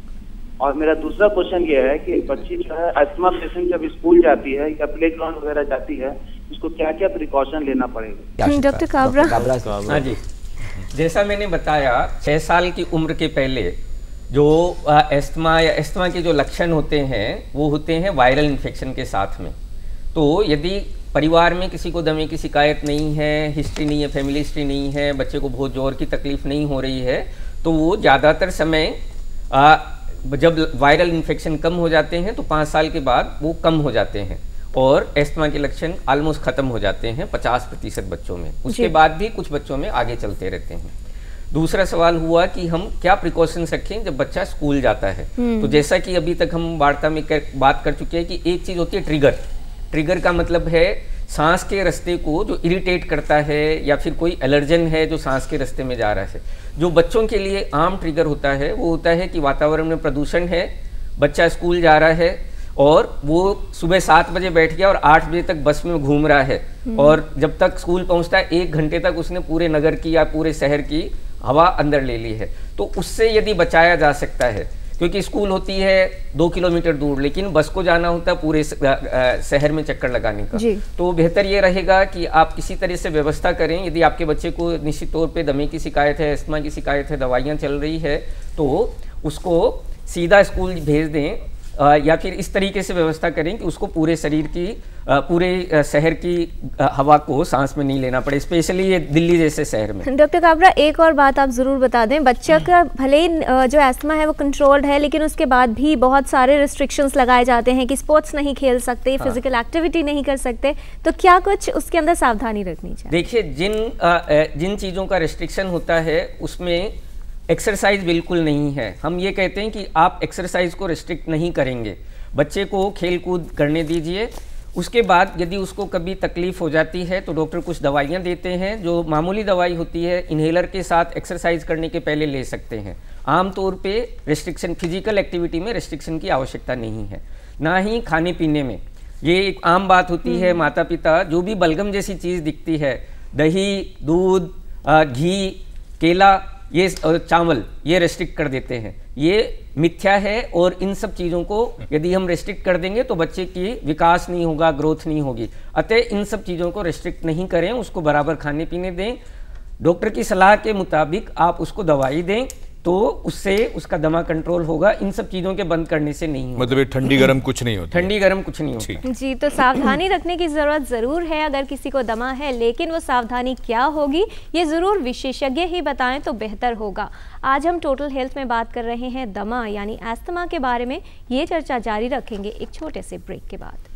और मेरा दूसरा क्वेश्चन ये है कि बच्ची जो है अस्थमा पेशेंट जब स्कूल जाती है या प्ले ग्राउंड वगैरह जाती है, उसको क्या क्या प्रिकॉशन लेना पड़ेगा? डॉक्टर काबरा। हाँ जी, जैसा मैंने बताया, छः साल की उम्र के पहले जो अस्थमा या अस्थमा के जो लक्षण होते हैं वो होते हैं वायरल इन्फेक्शन के साथ में। तो यदि परिवार में किसी को दमे की शिकायत नहीं है, हिस्ट्री नहीं है, फैमिली हिस्ट्री नहीं है, बच्चे को बहुत जोर की तकलीफ नहीं हो रही है, तो वो ज़्यादातर समय आ, जब वायरल इन्फेक्शन कम हो जाते हैं तो पाँच साल के बाद वो कम हो जाते हैं और अस्थमा के लक्षण ऑलमोस्ट ख़त्म हो जाते हैं पचास प्रतिशत बच्चों में। उसके बाद भी कुछ बच्चों में आगे चलते रहते हैं। दूसरा सवाल हुआ कि हम क्या प्रिकॉशंस रखें जब बच्चा स्कूल जाता है। तो जैसा कि अभी तक हम वार्ता में कर, बात कर चुके हैं कि एक चीज़ होती है ट्रिगर। ट्रिगर का मतलब है सांस के रास्ते को जो इरिटेट करता है या फिर कोई एलर्जन है जो सांस के रास्ते में जा रहा है। जो बच्चों के लिए आम ट्रिगर होता है वो होता है कि वातावरण में प्रदूषण है, बच्चा स्कूल जा रहा है और वो सुबह सात बजे बैठ गया और आठ बजे तक बस में घूम रहा है और जब तक स्कूल पहुंचता है एक घंटे तक उसने पूरे नगर की या पूरे शहर की हवा अंदर ले ली है। तो उससे यदि बचाया जा सकता है, क्योंकि स्कूल होती है दो किलोमीटर दूर लेकिन बस को जाना होता है पूरे शहर में चक्कर लगाने का, तो बेहतर ये रहेगा कि आप किसी तरह से व्यवस्था करें। यदि आपके बच्चे को निश्चित तौर पे दमे की शिकायत है, अस्थमा की शिकायत है, दवाइयाँ चल रही है, तो उसको सीधा स्कूल भेज दें आ, या फिर इस तरीके से व्यवस्था करें कि उसको पूरे शरीर की आ, पूरे शहर की आ, हवा को सांस में नहीं लेना पड़े, स्पेशली ये दिल्ली जैसे शहर में। डॉक्टर काबरा, एक और बात आप ज़रूर बता दें, बच्चा का भले ही जो अस्थमा है वो कंट्रोल्ड है लेकिन उसके बाद भी बहुत सारे रिस्ट्रिक्शंस लगाए जाते हैं कि स्पोर्ट्स नहीं खेल सकते, हाँ। फिजिकल एक्टिविटी नहीं कर सकते, तो क्या कुछ उसके अंदर सावधानी रखनी चाहिए? देखिए, जिन आ, जिन चीज़ों का रिस्ट्रिक्शन होता है उसमें एक्सरसाइज बिल्कुल नहीं है। हम ये कहते हैं कि आप एक्सरसाइज को रिस्ट्रिक्ट नहीं करेंगे, बच्चे को खेल कूद करने दीजिए। उसके बाद यदि उसको कभी तकलीफ हो जाती है तो डॉक्टर कुछ दवाइयाँ देते हैं जो मामूली दवाई होती है, इन्हेलर के साथ एक्सरसाइज करने के पहले ले सकते हैं। आमतौर पे रिस्ट्रिक्शन, फिजिकल एक्टिविटी में रिस्ट्रिक्शन की आवश्यकता नहीं है, ना ही खाने पीने में। ये एक आम बात होती है, माता पिता जो भी बलगम जैसी चीज़ दिखती है, दही, दूध, घी, केला, ये चावल, ये रेस्ट्रिक्ट कर देते हैं। ये मिथ्या है और इन सब चीज़ों को यदि हम रेस्ट्रिक्ट कर देंगे तो बच्चे की विकास नहीं होगा, ग्रोथ नहीं होगी। अतः इन सब चीज़ों को रेस्ट्रिक्ट नहीं करें, उसको बराबर खाने पीने दें, डॉक्टर की सलाह के मुताबिक आप उसको दवाई दें तो उससे उसका दमा कंट्रोल होगा। इन सब चीज़ों के बंद करने से नहीं होगा। मतलब ये ठंडी गर्म कुछ नहीं होती, ठंडी गर्म कुछ नहीं होती जी। तो सावधानी रखने की ज़रूरत ज़रूर है अगर किसी को दमा है, लेकिन वो सावधानी क्या होगी ये ज़रूर विशेषज्ञ ही बताएं तो बेहतर होगा। आज हम टोटल हेल्थ में बात कर रहे हैं दमा यानी अस्थमा के बारे में। ये चर्चा जारी रखेंगे एक छोटे से ब्रेक के बाद।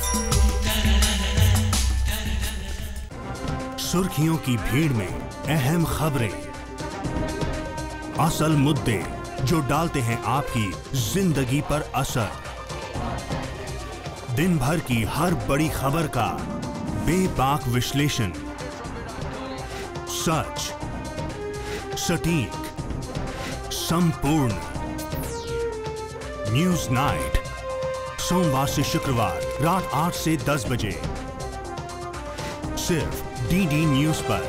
सुर्खियों की भीड़ में अहम खबरें, असल मुद्दे जो डालते हैं आपकी जिंदगी पर असर, दिन भर की हर बड़ी खबर का बेबाक विश्लेषण, सच, सटीक, संपूर्ण। न्यूज नाइट, सोमवार से शुक्रवार रात आठ से दस बजे सिर्फ डीडी न्यूज पर।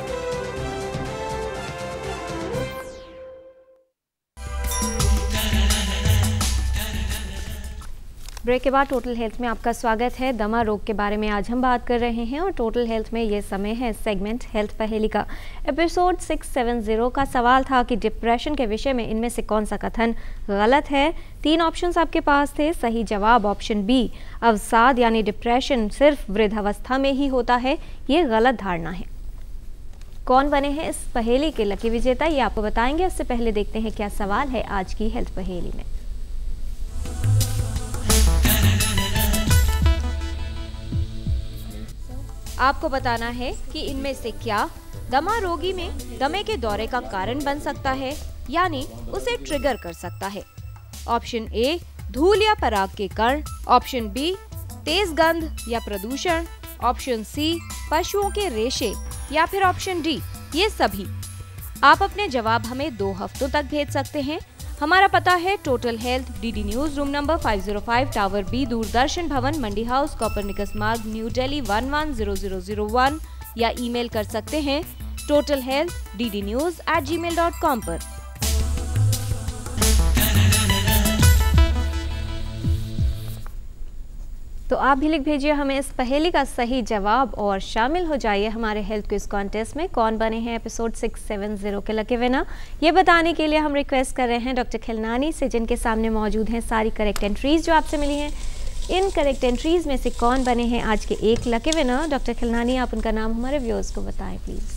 ब्रेक के बाद टोटल हेल्थ में आपका स्वागत है। दमा रोग के बारे में आज हम बात कर रहे हैं और टोटल हेल्थ में ये समय है सेगमेंट हेल्थ पहेली का। एपिसोड सिक्स सेवन ज़ीरो का सवाल था कि डिप्रेशन के विषय में इनमें से कौन सा कथन गलत है। तीन ऑप्शंस आपके पास थे। सही जवाब ऑप्शन बी, अवसाद यानी डिप्रेशन सिर्फ वृद्धावस्था में ही होता है, ये गलत धारणा है। कौन बने हैं इस पहेली के लकी विजेता ये आपको बताएंगे। उससे पहले देखते हैं क्या सवाल है आज की हेल्थ पहेली में। आपको बताना है कि इनमें से क्या दमा रोगी में दमे के दौरे का कारण बन सकता है, यानी उसे ट्रिगर कर सकता है। ऑप्शन ए धूल या पराग के कण, ऑप्शन बी तेज गंध या प्रदूषण, ऑप्शन सी पशुओं के रेशे या फिर ऑप्शन डी ये सभी। आप अपने जवाब हमें दो हफ्तों तक भेज सकते हैं। हमारा पता है total health, DD news, room number पाँच सौ पाँच, tower B, Doordarshan Bhavan, Mandi house, Copernicus Marg, new Delhi one one zero zero zero one, या ईमेल कर सकते हैं total health D D news at G mail dot com पर। तो आप भी लिख भेजिए हमें इस पहेली का सही जवाब और शामिल हो जाइए हमारे हेल्थ क्विज कॉन्टेस्ट में। कौन बने हैं एपिसोड सिक्स सेवन ज़ीरो के लकी विनर, ये बताने के लिए हम रिक्वेस्ट कर रहे हैं डॉक्टर खिलनानी से, जिनके सामने मौजूद हैं सारी करेक्ट एंट्रीज जो आपसे मिली हैं। इन करेक्ट एंट्रीज में से कौन बने हैं आज के एक लकी विनर? डॉक्टर खिलनानी, आप उनका नाम हमारे व्यूअर्स को बताएं प्लीज।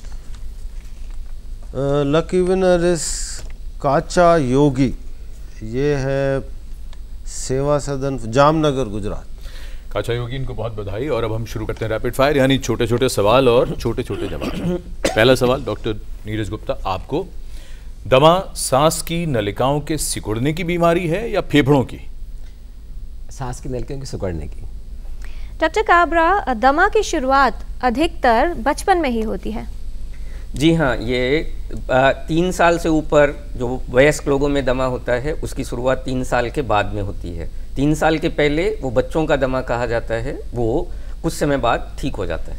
लकी विनर इज काचा योगी, ये है सेवा सदन जामनगर गुजरात। काचा योगी, इनको बहुत बधाई। और अब हम शुरू करते हैं रैपिड फायर, यानी छोटे छोटे सवाल और छोटे छोटे जवाब। पहला सवाल डॉक्टर नीरज गुप्ता, आपको दमा सांस की नलिकाओं के सिकुड़ने की बीमारी है या फेफड़ों की? सांस की नलिकाओं के सिकुड़ने की। डॉक्टर काबरा, दमा की शुरुआत अधिकतर बचपन में ही होती है। जी हाँ, ये तीन साल से ऊपर जो वयस्क लोगों में दमा होता है उसकी शुरुआत तीन साल के बाद में होती है। तीन साल के पहले वो बच्चों का दमा कहा जाता है, वो कुछ समय बाद ठीक हो जाता है।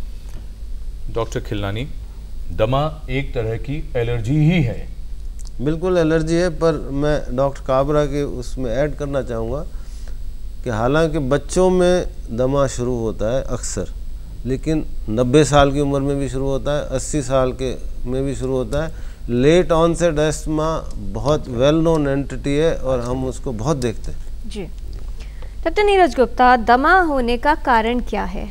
डॉक्टर खिलनानी, दमा एक तरह की एलर्जी ही है? बिल्कुल एलर्जी है, पर मैं डॉक्टर काबरा के उसमें ऐड करना चाहूँगा कि हालांकि बच्चों में दमा शुरू होता है अक्सर, लेकिन नब्बे साल की उम्र में भी शुरू होता है, अस्सी साल के में भी शुरू होता है। लेट ऑनसेट एस्थमा बहुत वेल नोन एंटिटी है और हम उसको बहुत देखते हैं। जी डॉक्टर नीरज गुप्ता, दमा होने का कारण क्या है?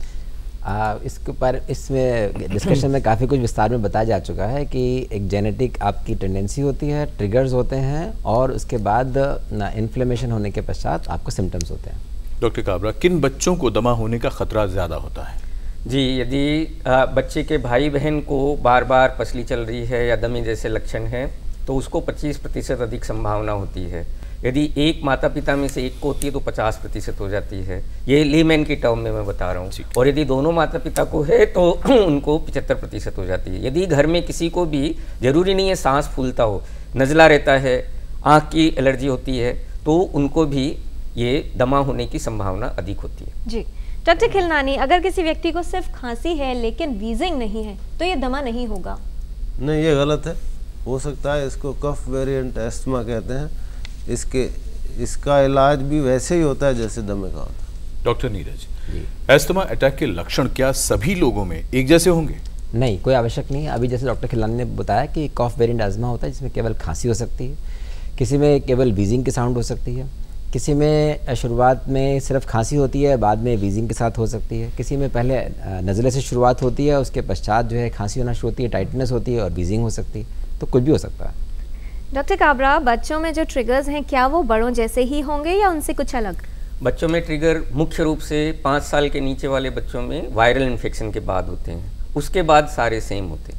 आ, इसके ऊपर इसमें डिस्कशन में काफ़ी कुछ विस्तार में बताया जा चुका है कि एक जेनेटिक आपकी टेंडेंसी होती है, ट्रिगर्स होते हैं और उसके बाद ना इन्फ्लेमेशन होने के पश्चात आपको सिम्टम्स होते हैं। डॉक्टर काबरा, किन बच्चों को दमा होने का खतरा ज़्यादा होता है? जी, यदि बच्चे के भाई बहन को बार बार पसली चल रही है या दमे जैसे लक्षण हैं तो उसको पच्चीस प्रतिशत अधिक संभावना होती है। यदि एक माता पिता में से एक को होती है तो पचास प्रतिशत हो जाती है। ये लेमैन की टर्म में मैं बता रहा हूँ। और यदि दोनों माता पिता को है तो उनको पचहत्तर प्रतिशत हो जाती है। यदि घर में किसी को भी, जरूरी नहीं है सांस फूलता हो, नज़ला रहता है, आँख की एलर्जी होती है, तो उनको भी ये दमा होने की संभावना अधिक होती है। जी डॉक्टर खिलनानी, अगर किसी व्यक्ति को सिर्फ खांसी है लेकिन वीजिंग नहीं है तो ये दमा नहीं होगा? नहीं, ये गलत है। हो सकता है, इसको कफ वेरिएंट एस्थमा कहते हैं। इसके इसका इलाज भी वैसे ही होता है जैसे दमे का होता है। डॉक्टर नीरज, एस्थमा अटैक के लक्षण क्या सभी लोगों में एक जैसे होंगे? नहीं, कोई आवश्यक नहीं है। अभी जैसे डॉक्टर खिलानी ने बताया कि कफ वेरिएंट एस्थमा होता है जिसमें केवल खांसी हो सकती है, किसी में केवल वीजिंग की साउंड हो सकती है, किसी में शुरुआत में सिर्फ खांसी होती है, बाद में वीजिंग के साथ हो सकती है, किसी में पहले नज़ले से शुरुआत होती है, उसके पश्चात जो है खांसी होना शुरू होती है, टाइटनेस होती है और वीजिंग हो सकती है। तो कुछ भी हो सकता है। डॉक्टर काबरा, बच्चों में जो ट्रिगर्स हैं क्या वो बड़ों जैसे ही होंगे या उनसे कुछ अलग? बच्चों में ट्रिगर मुख्य रूप से पाँच साल के नीचे वाले बच्चों में वायरल इन्फेक्शन के बाद होते हैं, उसके बाद सारे सेम होते हैं।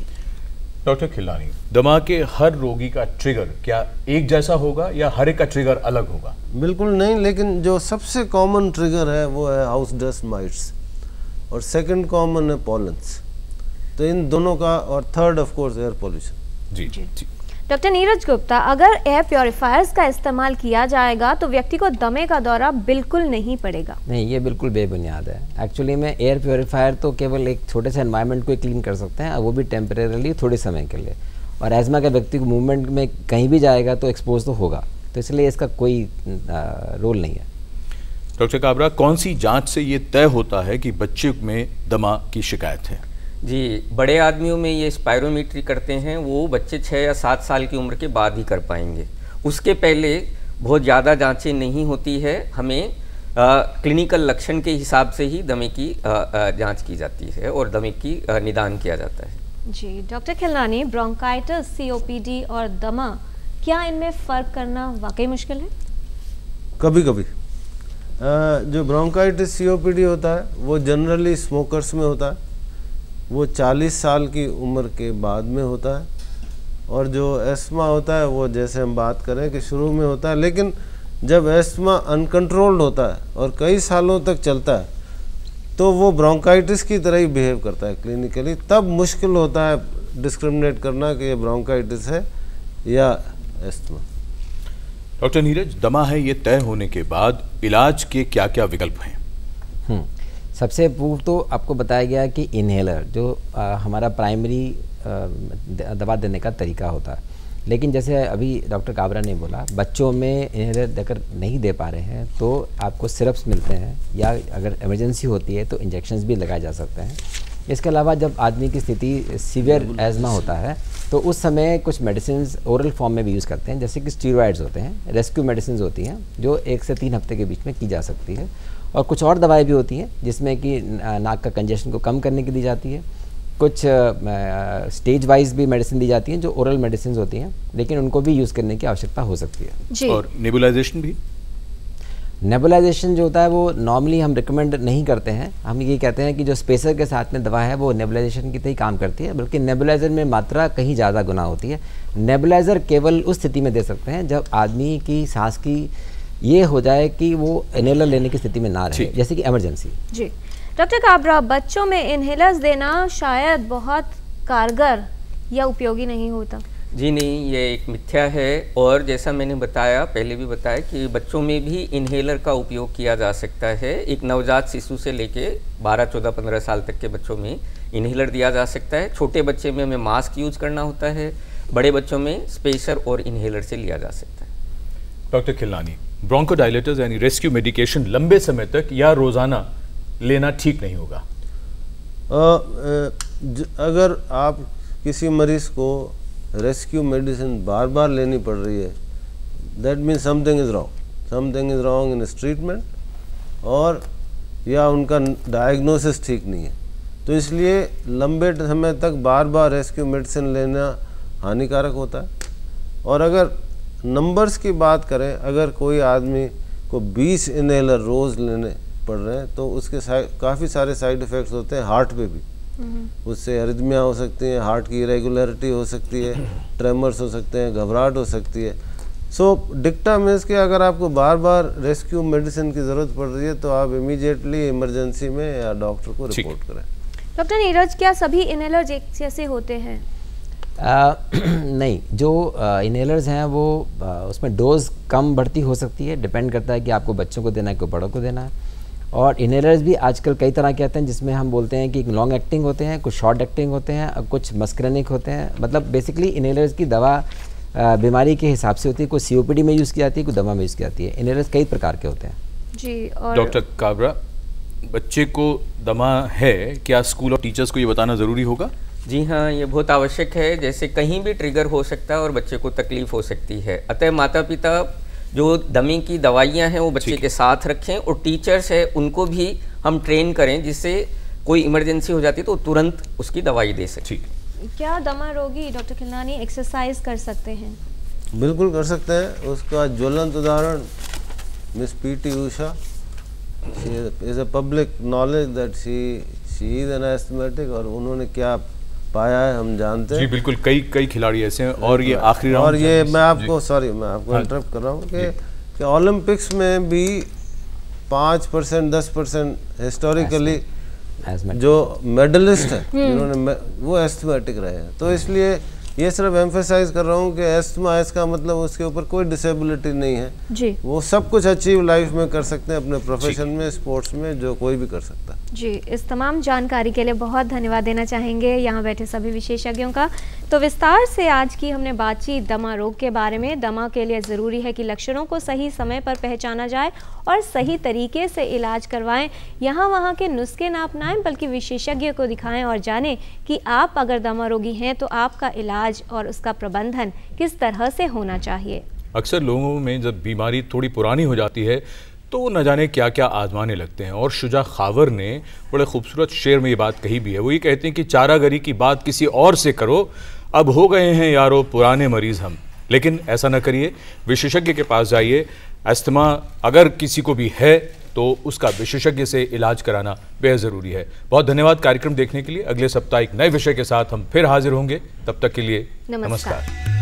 डॉक्टर खिलानी, दमा के हर रोगी का ट्रिगर क्या एक जैसा होगा या हर एक का ट्रिगर अलग होगा? बिल्कुल नहीं, लेकिन जो सबसे कॉमन ट्रिगर है वो है हाउस डस्ट माइट्स और सेकंड कॉमन है पॉलन्स। तो इन दोनों का, और third of course air pollution. जी जी, जी। डॉक्टर नीरज गुप्ता, अगर एयर प्योरीफायर्स का इस्तेमाल किया जाएगा तो व्यक्ति को दमे का दौरा बिल्कुल नहीं पड़ेगा? नहीं, ये बिल्कुल बेबुनियाद है। एक्चुअली में एयर प्योरीफायर तो केवल एक छोटे से एनवायरनमेंट को क्लीन कर सकते हैं, वो भी टेम्परेरली थोड़े समय के लिए। और एजमा के व्यक्ति को मूवमेंट में कहीं भी जाएगा तो एक्सपोज तो होगा, तो इसलिए इसका कोई रोल नहीं है। डॉक्टर काबरा, कौन सी जाँच से ये तय होता है कि बच्चे में दमा की शिकायत है? जी, बड़े आदमियों में ये स्पायरोमीट्री करते हैं, वो बच्चे छः या सात साल की उम्र के बाद ही कर पाएंगे। उसके पहले बहुत ज़्यादा जांचें नहीं होती है। हमें आ, क्लिनिकल लक्षण के हिसाब से ही दमे की जांच की जाती है और दमे की आ, निदान किया जाता है। जी डॉक्टर खिलनानी, ब्रोंकाइटिस, सीओपीडी और दमा, क्या इनमें फ़र्क करना वाकई मुश्किल है? कभी कभी जो ब्रोंकाइटिस सीओपीडी होता है वो जनरली स्मोकर्स में होता है, वो चालीस साल की उम्र के बाद में होता है। और जो एस्थमा होता है वो जैसे हम बात करें कि शुरू में होता है, लेकिन जब एस्थमा अनकंट्रोल्ड होता है और कई सालों तक चलता है तो वो ब्रोंकाइटिस की तरह ही बिहेव करता है क्लिनिकली। तब मुश्किल होता है डिस्क्रिमिनेट करना कि ये ब्रोंकाइटिस है या एस्थमा। डॉक्टर नीरज, दमा है ये तय होने के बाद इलाज के क्या क्या विकल्प हैं? सबसे पूर्व तो आपको बताया गया कि इन्हेलर जो आ, हमारा प्राइमरी दवा देने का तरीका होता है, लेकिन जैसे अभी डॉक्टर काबरा ने बोला, बच्चों में इन्हेलर अगर नहीं दे पा रहे हैं तो आपको सिरप्स मिलते हैं, या अगर इमरजेंसी होती है तो इंजेक्शंस भी लगाए जा सकते हैं। इसके अलावा जब आदमी की स्थिति सीवियर एज़मा होता है तो उस समय कुछ मेडिसिन ओरल फॉर्म में भी यूज़ करते हैं, जैसे कि स्टीरॉयड्स होते हैं, रेस्क्यू मेडिसिन होती हैं जो एक से तीन हफ्ते के बीच में की जा सकती है। और कुछ और दवाएं भी होती हैं जिसमें कि नाक का कंजेशन को कम करने की दी जाती है। कुछ स्टेज वाइज भी मेडिसिन दी जाती हैं जो ओरल मेडिसिन होती हैं, लेकिन उनको भी यूज़ करने की आवश्यकता हो सकती है जी। और नेबुलाइजेशन भी? नेबुलाइजेशन जो होता है वो नॉर्मली हम रिकमेंड नहीं करते हैं। हम ये कहते हैं कि जो स्पेसर के साथ में दवा है वो नेबुलाइजेशन की तरह ही काम करती है, बल्कि नेबुलाइजर में मात्रा कहीं ज़्यादा गुना होती है। नेबुलाइजर केवल उस स्थिति में दे सकते हैं जब आदमी की सांस की ये हो जाए कि वो इनहेलर लेने की स्थिति में ना रहे, जैसे कि इमरजेंसी। जी डॉक्टर काबरा, बच्चों में इनहेलर्स देना शायद बहुत कारगर या उपयोगी नहीं होता। जी नहीं, ये एक मिथ्या है। और जैसा मैंने बताया, पहले भी बताया कि बच्चों में भी इनहेलर का उपयोग किया जा सकता है। एक नवजात शिशु से लेके बारह चौदह पंद्रह साल तक के बच्चों में इनहेलर दिया जा सकता है। छोटे बच्चे में हमें मास्क यूज करना होता है, बड़े बच्चों में स्पेसर और इनहेलर से लिया जा सकता है। डॉक्टर खिलनानी, ब्रोंकोडायलेटर्स यानी रेस्क्यू मेडिकेशन लंबे समय तक या रोजाना लेना ठीक नहीं होगा? आ, अगर आप किसी मरीज को रेस्क्यू मेडिसिन बार बार लेनी पड़ रही है, that mean something is wrong, something is wrong in इस ट्रीटमेंट, और या उनका डायग्नोसिस ठीक नहीं है। तो इसलिए लंबे समय तक बार बार रेस्क्यू मेडिसिन लेना हानिकारक होता है। और अगर नंबर्स की बात करें, अगर कोई आदमी को बीस इनहेलर रोज़ लेने पड़ रहे हैं तो उसके काफ़ी सारे साइड इफ़ेक्ट्स होते हैं हार्ट पे भी। उससे अरिथमिया हो सकती है, हार्ट की इरेगुलरिटी हो सकती है, ट्रेमर्स हो सकते हैं, घबराहट हो सकती है। सो डिक्टा मीन्स कि अगर आपको बार बार रेस्क्यू मेडिसिन की ज़रूरत पड़ रही है तो आप इमीडिएटली इमरजेंसी में या डॉक्टर को रिपोर्ट करें। डॉक्टर नीरज, क्या सभी इनहेलर्स एक जैसे होते हैं? आ, नहीं, जो इनहेलर्स हैं वो आ, उसमें डोज कम बढ़ती हो सकती है, डिपेंड करता है कि आपको बच्चों को देना है कि बड़ों को देना है। और इनहेलर्स भी आजकल कई तरह के आते हैं, जिसमें हम बोलते हैं कि लॉन्ग एक्टिंग होते हैं, कुछ शॉर्ट एक्टिंग होते हैं और कुछ मस्क्रेनिक होते हैं। मतलब बेसिकली इनहेलर्स की दवा बीमारी के हिसाब से होती है, कोई सीओपीडी में यूज़ की जाती है, कोई दवा में यूज़ की जाती है। इनहेलर्स कई प्रकार के होते हैं जी। और डॉक्टर काबरा, बच्चे को दमा है, क्या स्कूल और टीचर्स को ये बताना ज़रूरी होगा? जी हाँ, ये बहुत आवश्यक है। जैसे कहीं भी ट्रिगर हो सकता है और बच्चे को तकलीफ हो सकती है, अतः माता पिता जो दमे की दवाइयाँ हैं वो बच्चे के साथ रखें, और टीचर्स है उनको भी हम ट्रेन करें, जिससे कोई इमरजेंसी हो जाती है तो तुरंत उसकी दवाई दे सकें। क्या दमा रोगी डॉक्टर खिलनानी एक्सरसाइज कर सकते हैं? बिल्कुल कर सकते हैं। उसका ज्वलंत उदाहरण miss P T Usha, is a public knowledge that she she is an asthmatic, और उन्होंने क्या पाया है हम जानते हैं। जी बिल्कुल, कई कई खिलाड़ी ऐसे हैं। और ये आखिरी राउंड, और ये मैं आपको सॉरी मैं आपको इंटरप्ट कर रहा हूँ कि, कि ओलंपिक्स में भी पाँच परसेंट दस परसेंट हिस्टोरिकली जो मेडलिस्ट हैं जिन्होंने वो एस्थमेटिक रहे हैं। तो इसलिए ये सिर्फ एम्फेसाइज कर रहा हूँ कि एस्थमा, इसका मतलब उसके ऊपर कोई डिसेबिलिटी नहीं है जी। वो सब कुछ अचीव लाइफ में कर सकते हैं, अपने प्रोफेशन में, स्पोर्ट्स में, जो कोई भी कर सकता है जी। इस तमाम जानकारी के लिए बहुत धन्यवाद देना चाहेंगे यहाँ बैठे सभी विशेषज्ञों का। तो विस्तार से आज की हमने बातचीत दमा रोग के बारे में। दमा के लिए ज़रूरी है कि लक्षणों को सही समय पर पहचाना जाए और सही तरीके से इलाज करवाएं। यहाँ वहाँ के नुस्खे ना अपनाएं, बल्कि विशेषज्ञ को दिखाएं और जानें कि आप अगर दमा रोगी हैं तो आपका इलाज और उसका प्रबंधन किस तरह से होना चाहिए। अक्सर लोगों में जब बीमारी थोड़ी पुरानी हो जाती है तो वो न जाने क्या क्या आजमाने लगते हैं। और शुजा खावर ने बड़े खूबसूरत शेर में ये बात कही भी है। वो ये कहते हैं कि चारागरी की बात किसी और से करो, अब हो गए हैं यारो पुराने मरीज हम। लेकिन ऐसा न करिए, विशेषज्ञ के पास जाइए। अस्थमा अगर किसी को भी है तो उसका विशेषज्ञ से इलाज कराना बेहद ज़रूरी है। बहुत धन्यवाद कार्यक्रम देखने के लिए। अगले सप्ताह एक नए विषय के साथ हम फिर हाजिर होंगे। तब तक के लिए नमस्कार, नमस्कार।